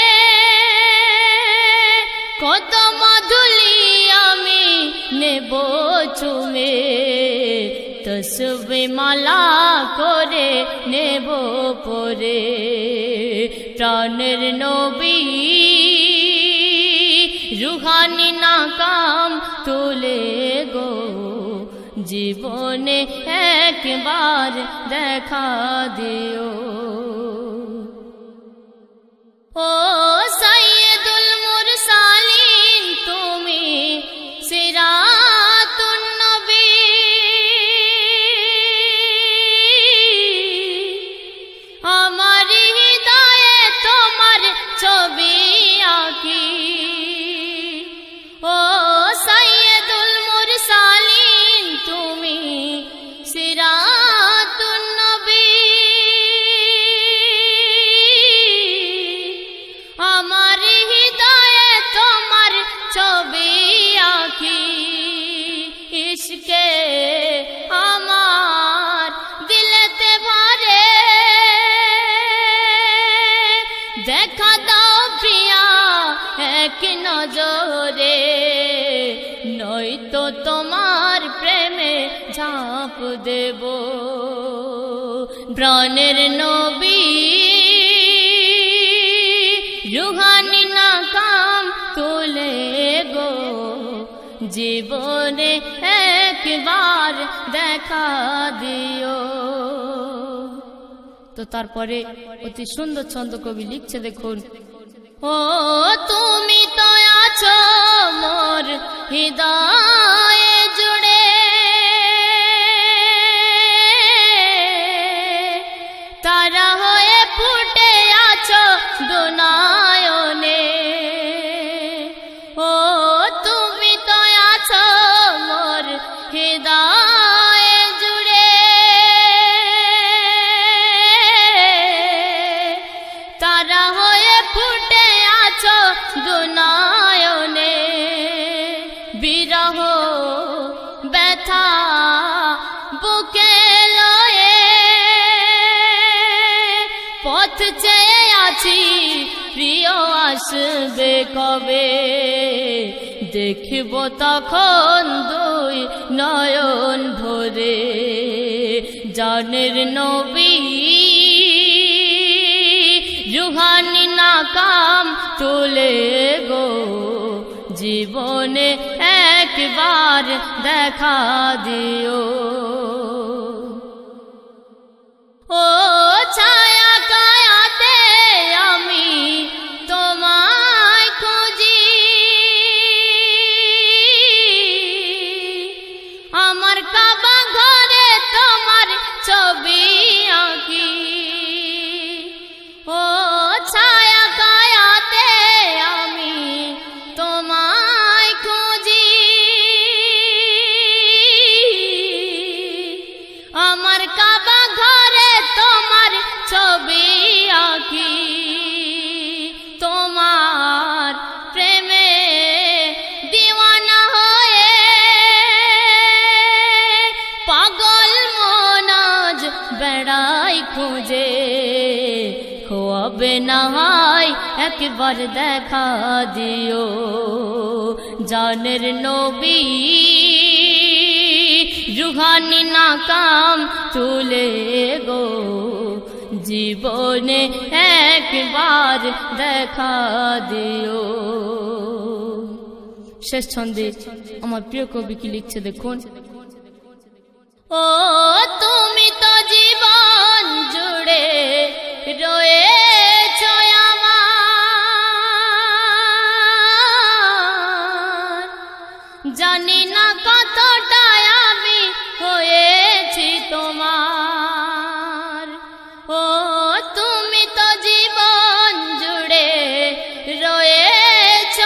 কত মধুলি আমি নেব চুমে, তসবিহ মালা করে নেব পরে। প্রাণের নবী রুহানি নাকাম তুলে গো, জীবনে একবার দেখা দিও। ও সাইয়্যিদুল মুরসালিন তুমি সিরাতুন নবী, আমার হৃদয়ে তোমার ছবি আঁকি। ও সাইয়্যিদুল মুরসালিন তুমি সিরাতুন নবী, আমার হৃদয়ে তোমার ছবি আঁকি। ইশকে আমার দিলেতে ভরে, দেখা দাও প্রিয়া এক নজরে, নয়তো তোমার প্রেমে ঝাঁপ দেব। প্রাণের নবী রুহানি নাকাম তুলে গো, জীবনে একবার দেখা দিও। তো তারপরে অতি সুন্দর ছন্দ কবি লিখছে, দেখুন। ও তুমি তো আছো মোর হৃদয়ে জুড়ে, তারা হয়ে ফুটে আছো দুনয়নে। ও তুমি তো আছো মোর হৃদয়ে জুড়ে, তারা হয়ে ফুটে আছো দুনয়নে। বিরহ ব্যথা বুকে লয়ে পথ চেয়ে আছি, প্রিয় আসবে কবে, দেখব তখন দুই নয়ন ভরে। জানের নবী রুহানি নাকাম তুলে গো, জীবনে এক একবার দেখা দিও। ও ছায়া কায়াতে আমি তোমায় খুঁজি, আমার কাবা ঘরে তোমার ছবি আঁকি। ও ছায়া কায়াতে আমি তোমায় খুঁজি, আমার কাবা ঘরে তোমার ছবি আঁকি। তোমার প্রেমে দিওয়ানা হয়ে পাগল মন আজ বেড়াই খুঁজে, খোয়াবে না হয় একবার দেখা দিও। জানের নবী রুহানি নাকাম তুলে গো, জীবনে একবার দেখা দিও। শেষ ছন্দে আমার প্রিয় কবি কি লিখছে দেখুন। ও তুমি তো জীবন জুড়ে রয়েছ আমার, জানি না কতটা আমি হয়েছি তোমার। ও তুমি তো জীবন জুড়ে রয়েছ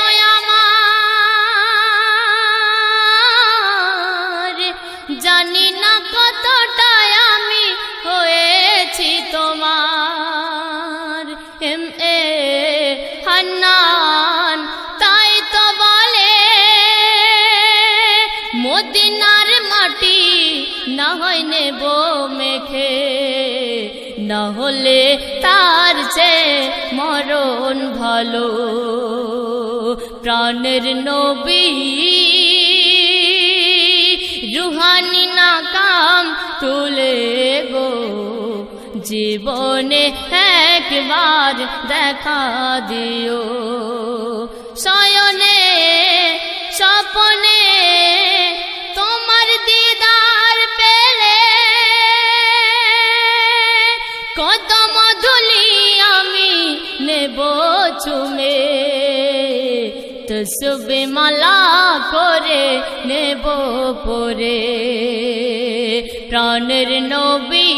আমার, জানি না কতটা আমি হয়েছি তোমার। এ হান্নান তাই তো বলে মদিনার মাটি না হয় নেব মেখে, না হলে তার চেয়ে মরণ ভালো। প্রাণের নবী রুহানি নাকাম তুলে গো, জীবনে একবার দেখা দিও। শয়নে স্বপনে তোমার দিদার পেলে কদম ধুলি আমি নেব চুমে, তসবে মালা করে নেব পরে। প্রাণের নবী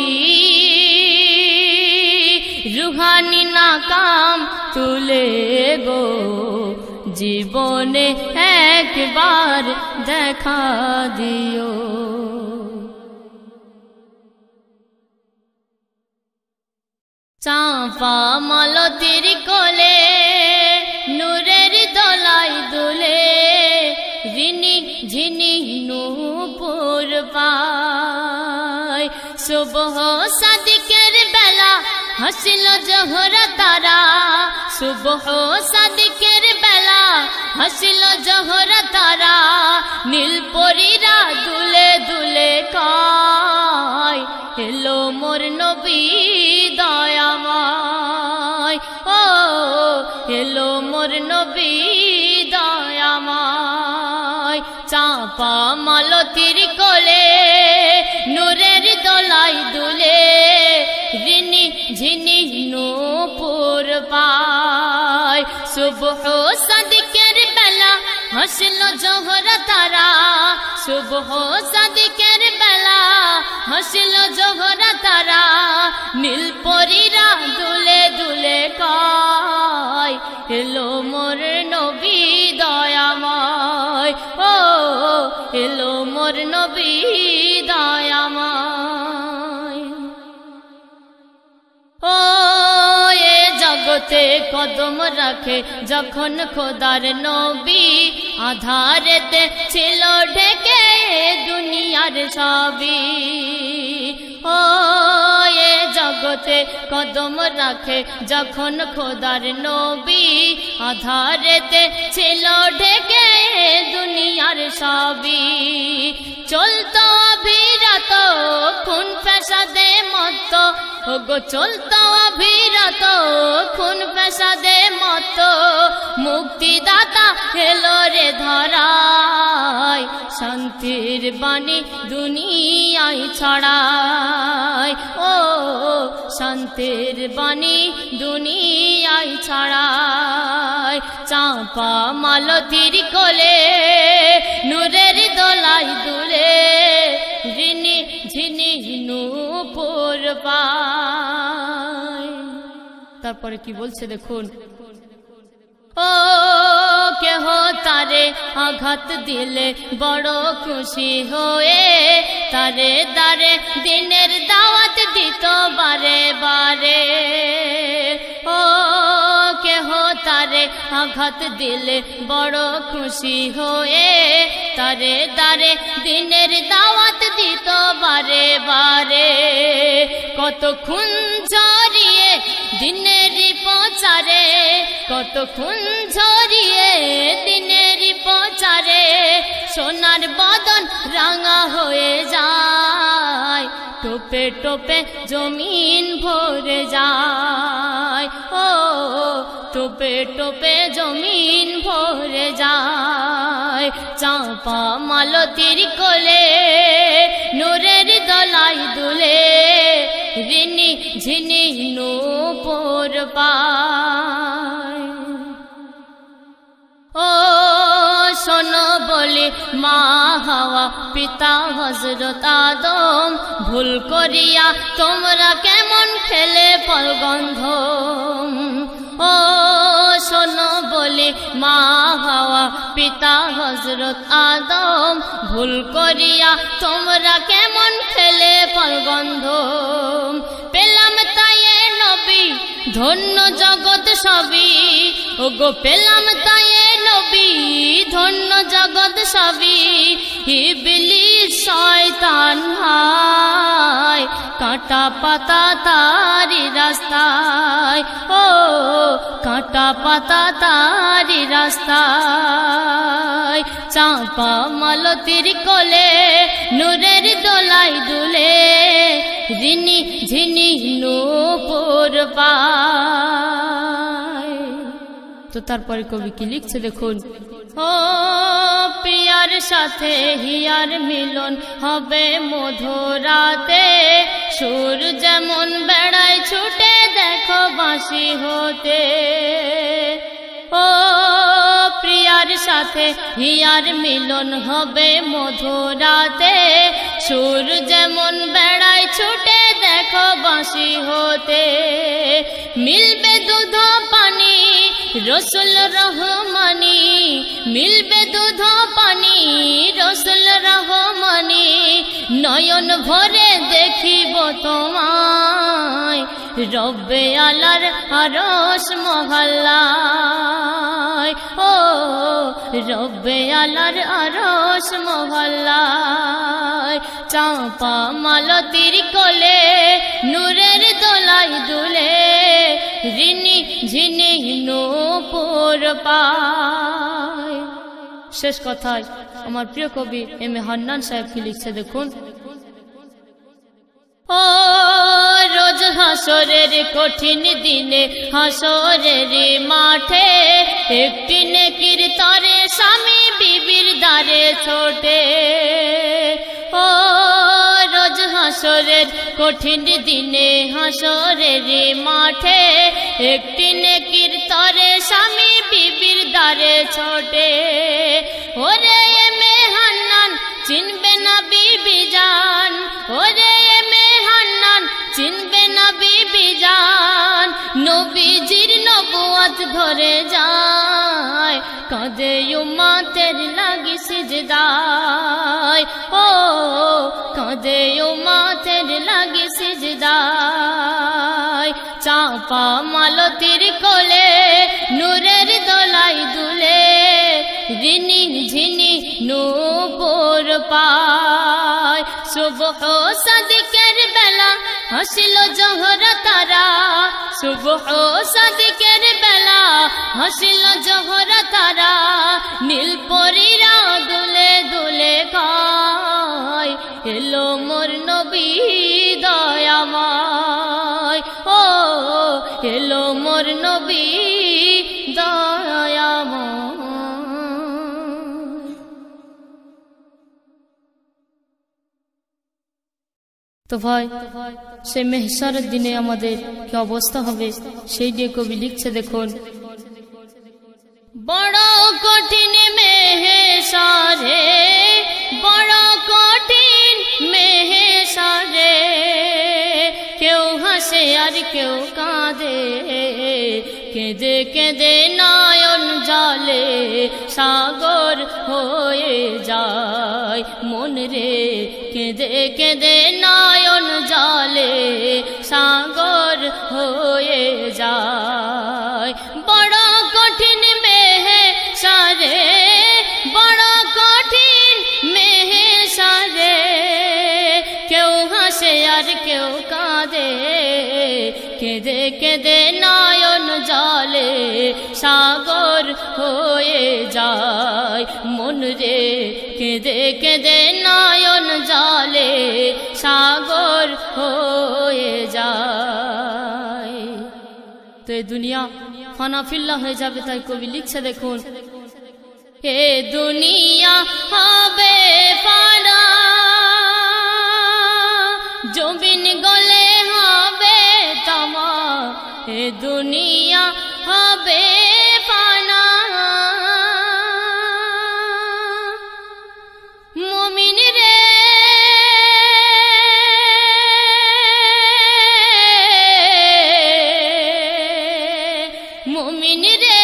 রুহানি নাকাম তুলে গো, জীবনে একবার দেখা দিও। চাঁপা মালতীর কোলে নূরের দোলাই দুলে, রিনি ঝিনি নূপুর পায়। সুবহ সাদিকের বেলা হাসিল জোহরা তারা, সুবহ সাদিকের বেলা হাসিল জোহরা তারা। নীল পরীরা দুলে দুলে কয়, এলো মোর নবী দয়াময়। ও এলো মোর নবী দয়াময়। চাঁপা মালতীর কোলে নূরের দোলাই দুলে, রিনি ঝিনি নূপুর পায়। সুবহ সাদিকের বেলা হাসল জোহরা তারা, সুবহ সাদিকের বেলা হাসল জোহরা তারা। নীল পরীরা দুলে দুলে কয়, এলো মোর নবী দয়াময়। ও এলো মোর নবী দয়াময়। ও এ জগতে কদম রাখে যখন খোদার নবী, আধারেতে ছিল ঢেকে দুনিয়ার সবই। ও এ জগতে কদম রাখে যখন খোদার নবী, আধারেতে ছিল ঢেকে দুনিয়ার সবই। চলতো অবিরত খুন ফ্যাসাদে মত্ত ওগো চলতো অবিরত খুন পেশাদে মত মুক্তিদাতা এলো রে ধরায় শান্তির বাণী দুনিয়ায় ছড়ায় ও শান্তির বাণী দুনিয়ায় ছড়ায় চাঁপা মালতীর কোলে নূরের দোলাই দুলে রিনি ঝিনি নূপুর পায়। তারপরে কি বলছে দেখুন, ও কেহ তারে আঘাত দিলে বড় খুশি হয়ে তারে দারে দিনের দাওয়াত দিত বারে বারে। ও কেহ তারে আঘাত দিলে বড় খুশি হয়ে তারে দারে দিনের দাওয়াত দিত বারে বারে। কতক্ষণ ঝরিয়ে দিনের প্রচারে কতক্ষণ ঝরিয়ে দিনের প্রচারে সোনার বদন রাঙা হয়ে যায় টোপে টোপে জমিন ভরে যায় ও টোপে টোপে জমিন ভরে যায় চাঁপা মালতীর কোলে নূরের দোলাই দুলে রিনি ঝিনি নূপুর পায়। ও শোনো বলে মা হাওয়া পিতা হযরত আদম ভুল করিয়া তোমরা কেমন খেলে ফলগন্ধ। ও শোনো বলে মা হাওয়া পিতা হযরত আদম ভুল করিয়া তোমরা কেমন খেলে ফলগন্ধ। পেলাম তাই নবী ধন্য জগৎ সবই ওগো পেলাম তাই নবী ধন্য জগৎ সবই ইবলিস শয়তান হায় কাঁটা পাতা তারি রাস্তায় ও কাঁটা পাতা তারি রাস্তায় চাঁপা মালতীর কোলে নূরের দোলাই দুলে রিনি ঝিনি নূপুর পায়। তো তারপরে কবি কি লিখছে দেখুন, ও প্রিয়ার সাথে হিয়ার মিলন হবে মধুরাতে সুর যেমন বেড়ায় ছুটে দেখো বাঁশি হতে। ও প্রিয়ার সাথে হিয়ার মিলন হবে মধুরাতে সুর যেমন বেড়ায় ছুটে দেখো বাঁশি হতে। মিলবে দুধ পানি রসুল রহমানি মিলবে দুধ পানি রসুল রহমানি নয়ন ভরে দেখিব তোমায় রব্বে আলার আরশ মহল্লায় ও রব্বে আলার আরশ মহল্লায় চাঁপা মালতীর কোলে নূরের দোলাই দুলে রিনি ঝিনি নূপুর পায়। শেষ কথায় আমার প্রিয় কবি এম এ হান্নান সাহেব কি লিখছে দেখুন, ও রোজ হাসরের কঠিন দিনে হাসরের মাঠে একটি নেকির তরে স্বামী বিবির দ্বারে ছোটে। ও রোজ হাসরের কঠিন দিনে হাসরের মাঠে একটি নেকির তরে স্বামী বিবির দ্বারে ছোটে। ওরে এমে হান্নান চিনবে না বিবি জান ওরে এমে হান্নান চিনবে না বিবি জান নবীজির নবুয়ত ধরে যায় কাঁদে উম্মতের লাগি সিজদায় ও কাঁদে উম্মতের লাগি সিজদায় চাঁপা মালতীর কোলে নূরের দোলাই দুলে রিনি ঝিনি নূপুর পায়। সুবহ সাদিকের বেলা হাসিল জোহরা তারা সুবহ সাদিকের বেলা হাসিল জোহরা তারা নীল পরীরা দুলে দুলে গায় এলো মোর নবী দয়াময় এলো মোর নবী দয়াময়। তো ভাই সে মেহশারের দিনে আমাদের কি অবস্থা হবে সেই দিয়ে কবি লিখছে দেখুন। বড় কঠিন মেহশারে, বড় কঠিন মেহশারে, কেউ হাসে আর কেউ কাঁদে, কেঁদে কেঁদে নয়ন জলে সাগর হয়ে যায় মন রে, কেঁদে কেঁদে নয়ন জলে সাগর হয়ে যায়। বড় কঠিন মেহশারে, বড় কঠিন মেহশারে, কেউ হাসে আর কেউ কাঁদে, কেঁদে কেঁদে নয়ন জলে সাগর হয়ে যায় মন রে, কেঁদে কেঁদে নয়ন জলে সাগর হয়ে যায়। তো এই দুনিয়া ফানা ফিল্লা হয়ে যাবে, তাই কবি লিখছে দেখুন। এ দুনিয়া হবে ফানা, জমিন গলে হবে তামা, এ দুনিয়া হবে ফানা, মুমিন রে মুমিন রে,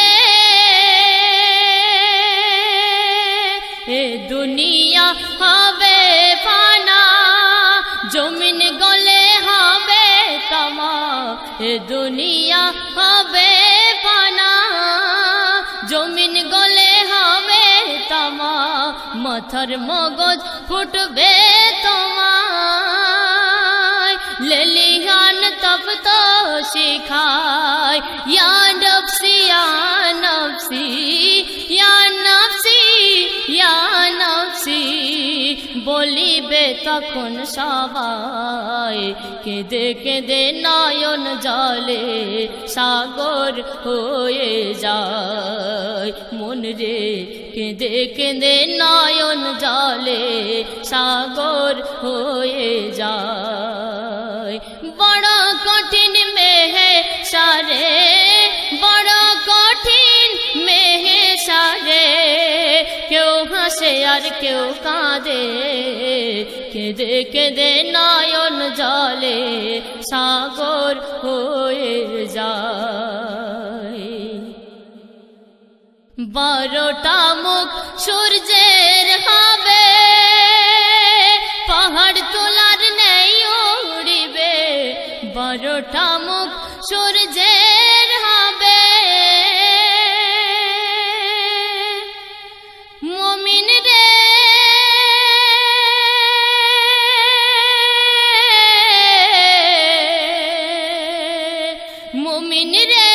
এ দুনিয়া হবে ফানা, জমিন গলে হবে তামা, এ দুনিয়া হবে ফানা, জমিন গলে হবে তামা, মাথার মগজ ফুটবে তোমায়, লেলিহান তব তো শিখায়, ইয়া নফসি ইয়া নফসি ইয়া নফসি ইয়া নফসি, বলিবে তখন সবাই, কেঁদে কেঁদে নয়ন জলে সাগর হয়ে যায় মন রে, কেঁদে কেঁদে নয়ন জলে সাগর হয়ে যায়। বড় কঠিন মেহশারে, বড় কঠিন মেহশারে, কেউ হাসে আর কেউ কাঁদে, কেঁদে কেঁদে নয়ন জলে সাগর হয়ে যায়। 12টা মুখ সূর্যের হবে, পাহাড় তোলার নেই উড়িবে, 12টা মুখ সূর্যের হবে, মুমিন রে মুমিন রে,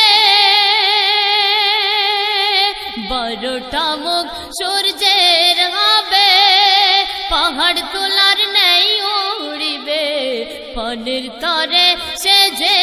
12টা মুখ সূর্যের হবে, পাহাড় তোলার নেই উড়িবে, ফলের তরে সে যে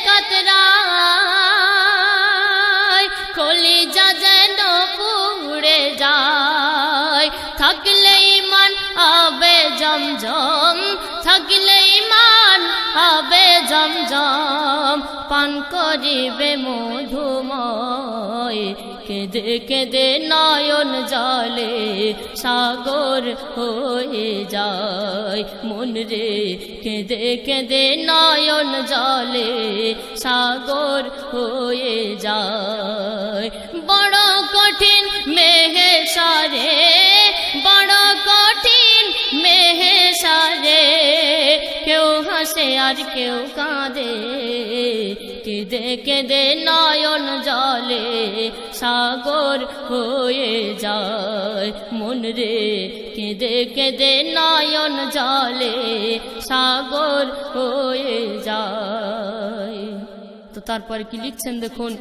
কাতরায়, কলিজা যেন পুড়ে যায়, থাকলে ঈমান হবে জমজম, থাকলে ঈমান হবে জমজম, পান করিবে মধুময়, কেঁদে কেঁদে নয়ন জলে সাগর হয়ে যায় মন রে, কেঁদে কেঁদে নয়ন জলে সাগর হয়ে যায়। বড় কঠিন মেহশারে, বড় কঠিন মেহশারে, কেউ হাসে আর কেউ কাঁদে, কেঁদে কেঁদে নয়ন জলে সাগর হয়ে যায় মন রে, কেঁদে কেঁদে নয়ন জলে সাগর হয়ে যায়। তো তারপরে কি লিখছেন দেখুন।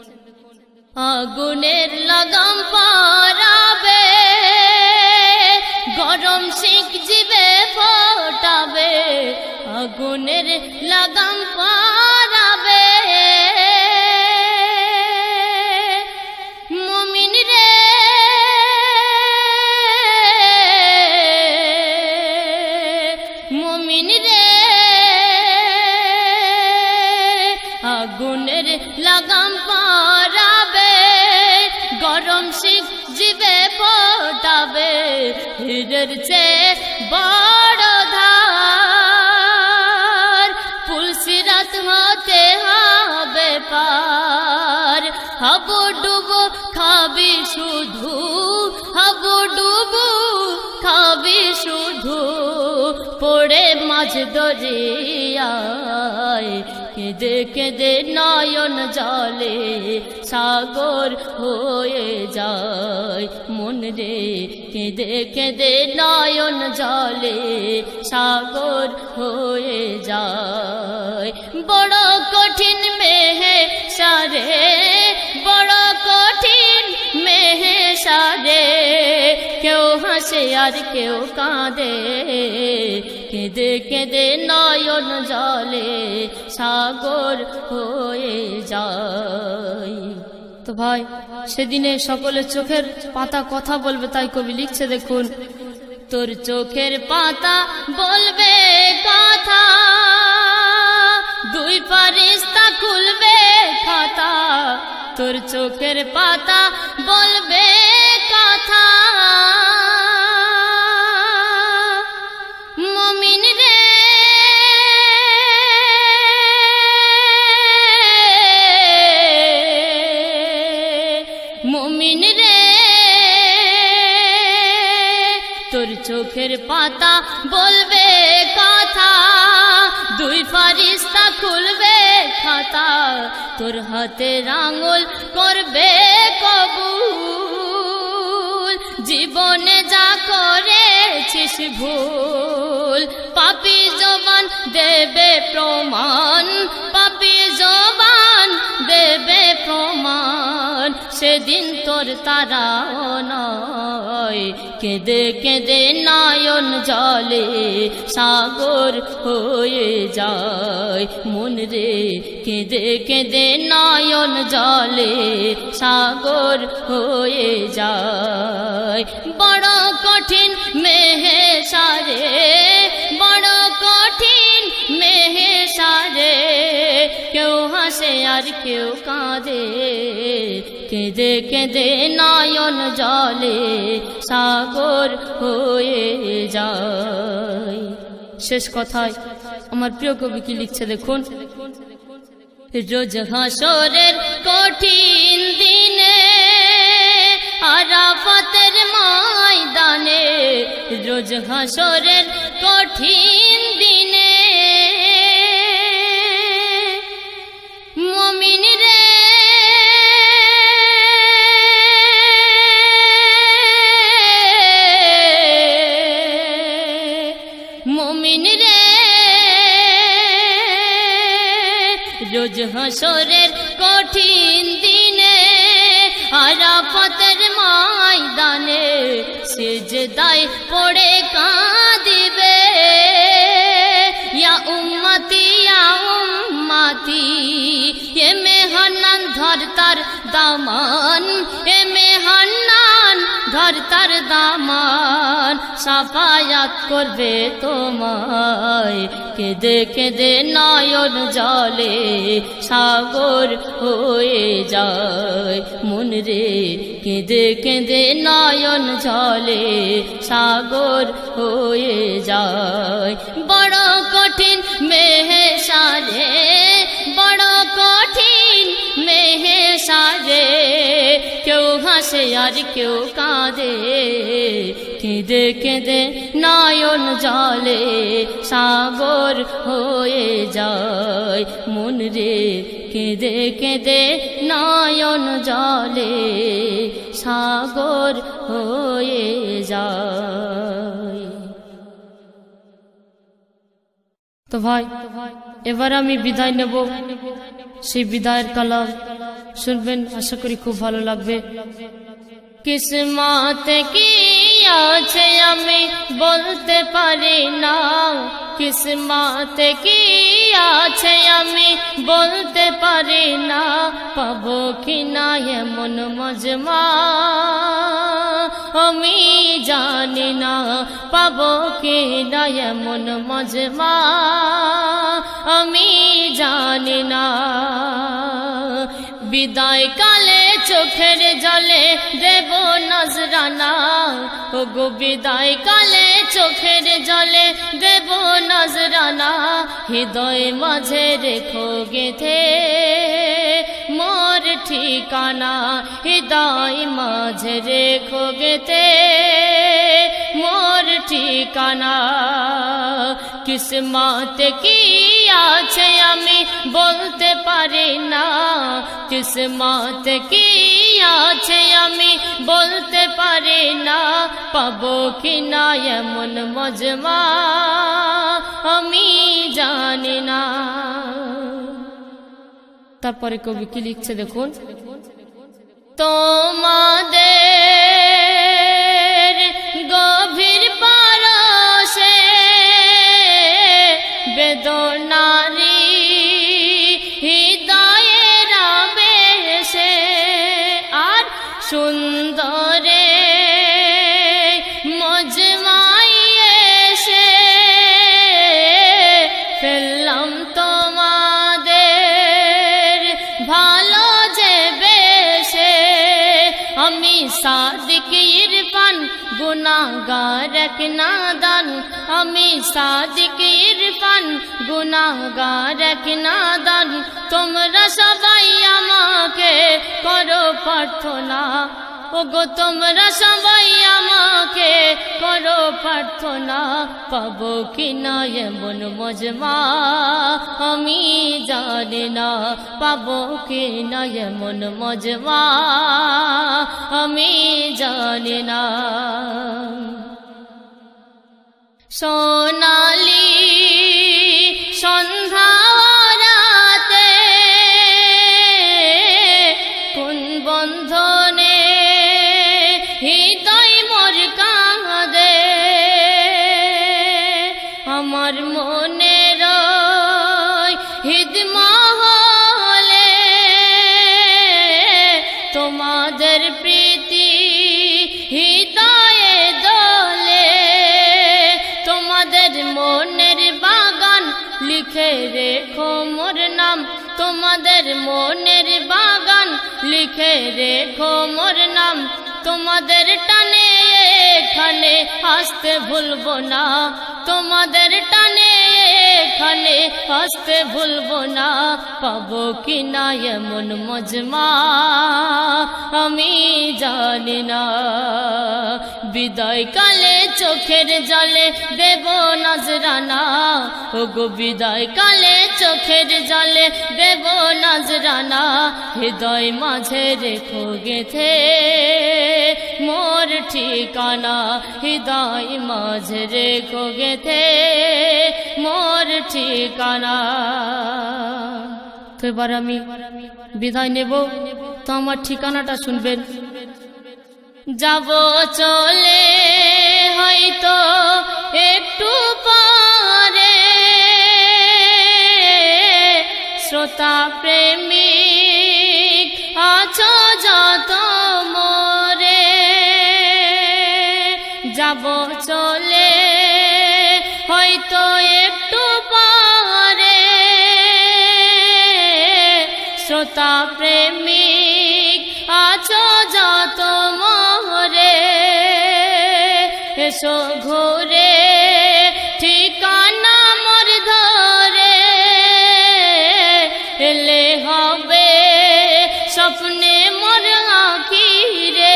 আগুনের লাগাম পারাবে, গরম শিখ জিবে ফোটাবে, আগুনের লাগাম পারাবে, মুমিন রে আগুনের লাগাম পরাবে, গরম শিখ জিবে ফোটাবে, হীরের চেয়ে বড় ধার, পুলসিরাত হতে হবে পার। হাবু ডুবু খাবি শুধু, হাবু ডুবু খাবি শুধু, পড়ে মাঝ দরিয়ায়, কেঁদে কেঁদে নয়ন জলে সাগর হয়ে যায় মন রে, কেঁদে কেঁদে নয়ন জলে সাগর হয়ে যায়। বড় কঠিন মেহে সারে, বড় কঠিন মেহে সারে, কেউ হাসে আর কেউ কাঁদে, কেঁদে কেঁদে নয়ন জলে সাগর হয়ে যায়। তো ভাই, সেদিনে সকলের চোখের পাতা কথা বলবে, তাই কবি লিখছে দেখুন, তোর চোখের পাতা বলবে কথা, দুই ফারিস্তা খুলবে খাতা, তোর চোখের পাতা বলবে কথা। মুমিন রে মুমিন রে তোর চোখের পাতা বলবে কথা, দুই ফারিস্তা খুলবে খাতা, তোর হাতের আঙুল করবে কবুল, জীবনে যা করেছিস ভুল, পাপী জবান দেবে প্রমাণ, পাপী জবান দেবে প্রমাণ, সেদিন তোর তারাও নয়, কেঁদে কেঁদে নয়ন জলে সাগর হয়ে যায় মন রে, কেঁদে কেঁদে নয়ন জলে সাগর হয়ে যায়। বড় কঠিন মেহে সারে, বড় কঠিন মেহে সারে, কেউ হাসে আর কেউ কাঁদে, কেঁদে কেঁদে নয়ন জলে সাগর হয়ে যায়। শেষ কথায় আমার প্রিয় কবি কি লিখছে দেখুন, রোজ হাসরের কঠিন দিনে আরাফাতের ময়দানে, রোজ হাসরের কঠিন দিনে, মুমিন রে মুমিন রে রোজ হাসরের কঠিন দিনে আরাফাতের ময়দানে, সিজদায় পড়ে কাঁদিবে, ইয়া উম্মতি ইয়া উম্মতি, এ মেহনান ধর তার দামান, এ মেহনান ধর তার দামান, সাফায়াত করবে তোমায়, কেঁদে কেঁদে নয়ন জলে সাগর হয়ে যায় মন রে, কেঁদে কেঁদে নয়ন জলে সাগর হয়ে যায়। বড় কঠিন মেহে সারে, বড় কঠিন মেহে সারে, কেউ হাসে আর কেউ কাঁদে, কেঁদে কেঁদে নয়ন জলে সাগর হয়ে যায় মন রে, কেঁদে কেঁদে নয়ন জলে সাগর হয়ে যায়। তো ভাই, এবার আমি বিদায় নেব, সেই বিদায়ের কালাম শুনবেন, আশা করি খুব ভালো লাগবে। কিসমতে কি আছে আমি বলতে পারি না, কিসমতে কি আছে আমি বলতে পারি না, পাবো কি না এমন মজমা আমি জানি না পাবো কি না এমন মজমা আমি জানি না বিদায় কালে চোখের জলে দেব নজরানা ওগো বিদায় কালে চোখের জলে দেব নজরানা হৃদয় মাঝে রেখো গেথে মোর ঠিকানা হৃদয় মাঝে রেখো গেথে মোর ঠিকানা কিসমত কি আছে আমি বলতে পারি না কিসমত কি আছে আমি বলতে পারি না পাবো কি না এমন মজমা আমি জানি না তারপরে কবি কি লিখছে দেখুন তোমাদের গভীর পরশে বেদনারি হৃদয়ের আবেশে আর সুন্দরে মজমায় এসে ফেললাম তোমাদের ভালো যে বেশে আমি সাদিক ইরফান গুনাহগার এক নাদান আমি সাদিক ইরফান গুনাহগার এক নাদান তোমরা সবাই আমাকে করো প্রার্থনা ওগো তোমরা সবাই আমাকে করো প্রার্থনা পাবো কি না এমন মজমা আমি জানি না পাবো কি না এমন মজমা আমি জানি না সোনালি সন্ধ্যা রাতে কোন বন্ধনে হৃদয় মোর কাঁদে আমার মনের হৃদমহলে তোমাদের প্রীতি হৃদয়ে দোলে তোমাদের মনের বাগান লিখে রেখো মোর নাম তোমাদের মনের বাগান লিখে রেখো মোর নাম তোমাদের টানে এখানে আসতে ভুলবো না তোমাদের টানে এখানে আসতে ভুলবো না পাবো কি না এমন মজমা আমি জানি না বিদায় কালে চোখের জলে দেব নজরানা ওগো বিদায় কালে চোখের জলে দেব নজরানা হৃদয় মাঝে রেখো গেথে মোর ঠিকানা হৃদয় মাঝে রেখো গেথে মোর ঠিকানা তো এবার আমি বিদায় নেব তো আমার ঠিকানাটা শুনবেন যাব চলে হয়তো একটু পরে শ্রোতা প্রেমিক আছো যত মোরে যাব চলে হয়তো একটু পরে শ্রোতা প্রেমিক আছো যত মোরে এসো ঘুরে ঠিকানা মোর ধরে এলে হবে স্বপ্নে মোর আখিরে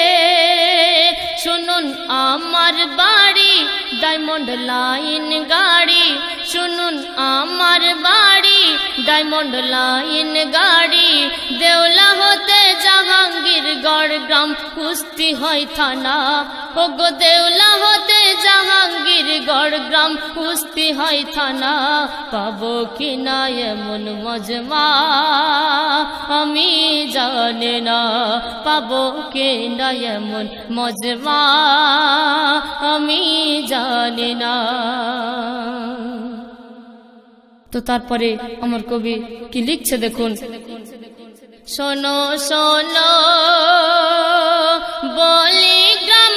শুনুন আমার বাড়ি ডায়মন্ড লাইন গাড়ি শুনুন আমার বাড়ি ডায়মন্ড লাইন গাড়ি দেওলা হতে জাহাঙ্গীরগড় গ্রাম কুস্তি হয় থানা ওগো দেওলা হতে জাহাঙ্গীরগড় গ্রাম কুস্তি হয় থানা পাবো কি না এমন মজমা আমি জানি না পাবো কি না এমন মজমা আমি জানি না তো তারপরে আমার কবি কি লিখছে দেখুন শোনো শোনো বলি গ্রাম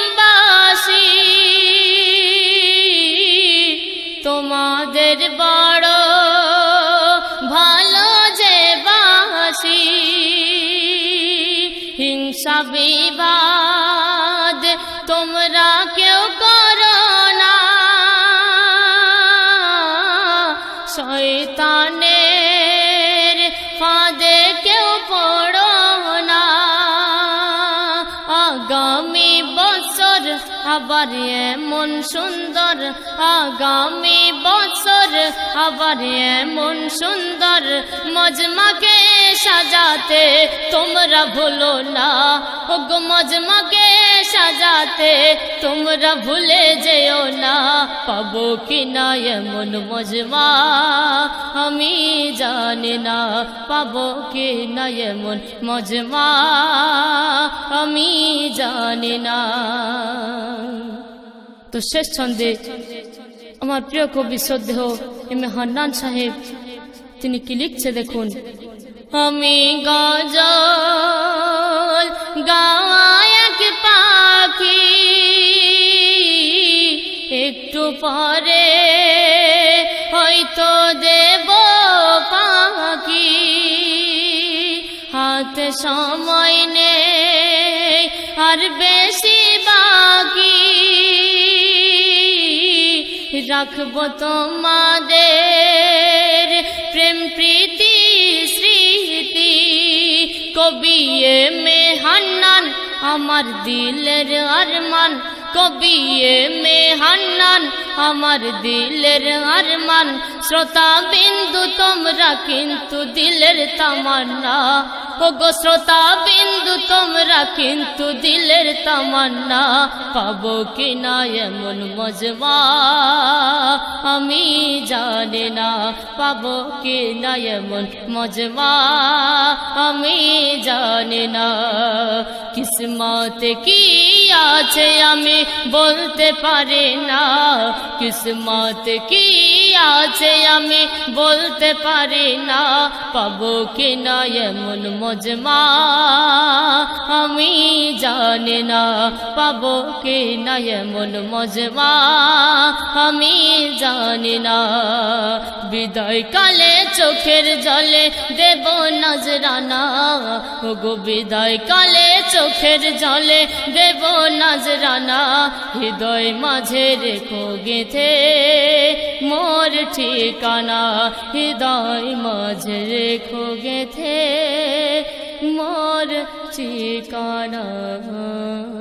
তোমাদের বড় ভালো যে বাসি হিংসা বিবাদ তোমরা কেউ করো না শয়তানের ফাঁদে কেউ পড়ো না আগামী বছর আবার এমন সুন্দর আগামী বছর আবার এমন সুন্দর মজমাকে সাজাতে তোমরা ভুলো না ওগো মজমাকে সাজাতে তোমরা ভুলে যেও না পাবো কি না এমন মজমা আমি জানি না পাবো কি না এমন মজমা আমি জানি না। তো শেষ ছন্দে আমার প্রিয় কবি শ্রদ্ধেয় এম এ হান্নান সাহেব তিনি কি লিখছে দেখুন। আমি গজল গাওয়ায় এক পাখি একটু পরে হয়তো দেব পাখি হাতে সময় নেই আর বেশি বাকি রাখবো তোমাদের প্রেম প্রীতি স্মৃতি কবি এম এ হান্নান আমার দিলের আরমান কবি এম এ হান্নান আমার দিলের আরমান শ্রোতা বিন্দু তোমরা কিন্তু দিলের তামান্না ওগো শ্রোতা বিন্দু তোমরা কিন্তু দিলের তামান্না পাবো কি না এমন মজমা আমি জানি না পাবো কি না এমন মজমা আমি জানি না কিসমতে কি আছে আমি বলতে পারি না কিসমতে কি আছে আমি বলতে পারি না পাবো কি না এমন মজমা আমি জানি না পাবো কি না এমন মজমা আমি জানি না বিদায় কালে চোখের জলে দেব নজরানা ওগো বিদায় কালে চোখের জলে দেব নজরানা হৃদয় মাঝে রেখো গেথে মোর ঠিকানা হৃদয় মাঝে রেখো গেথে মোর ঠিকানা।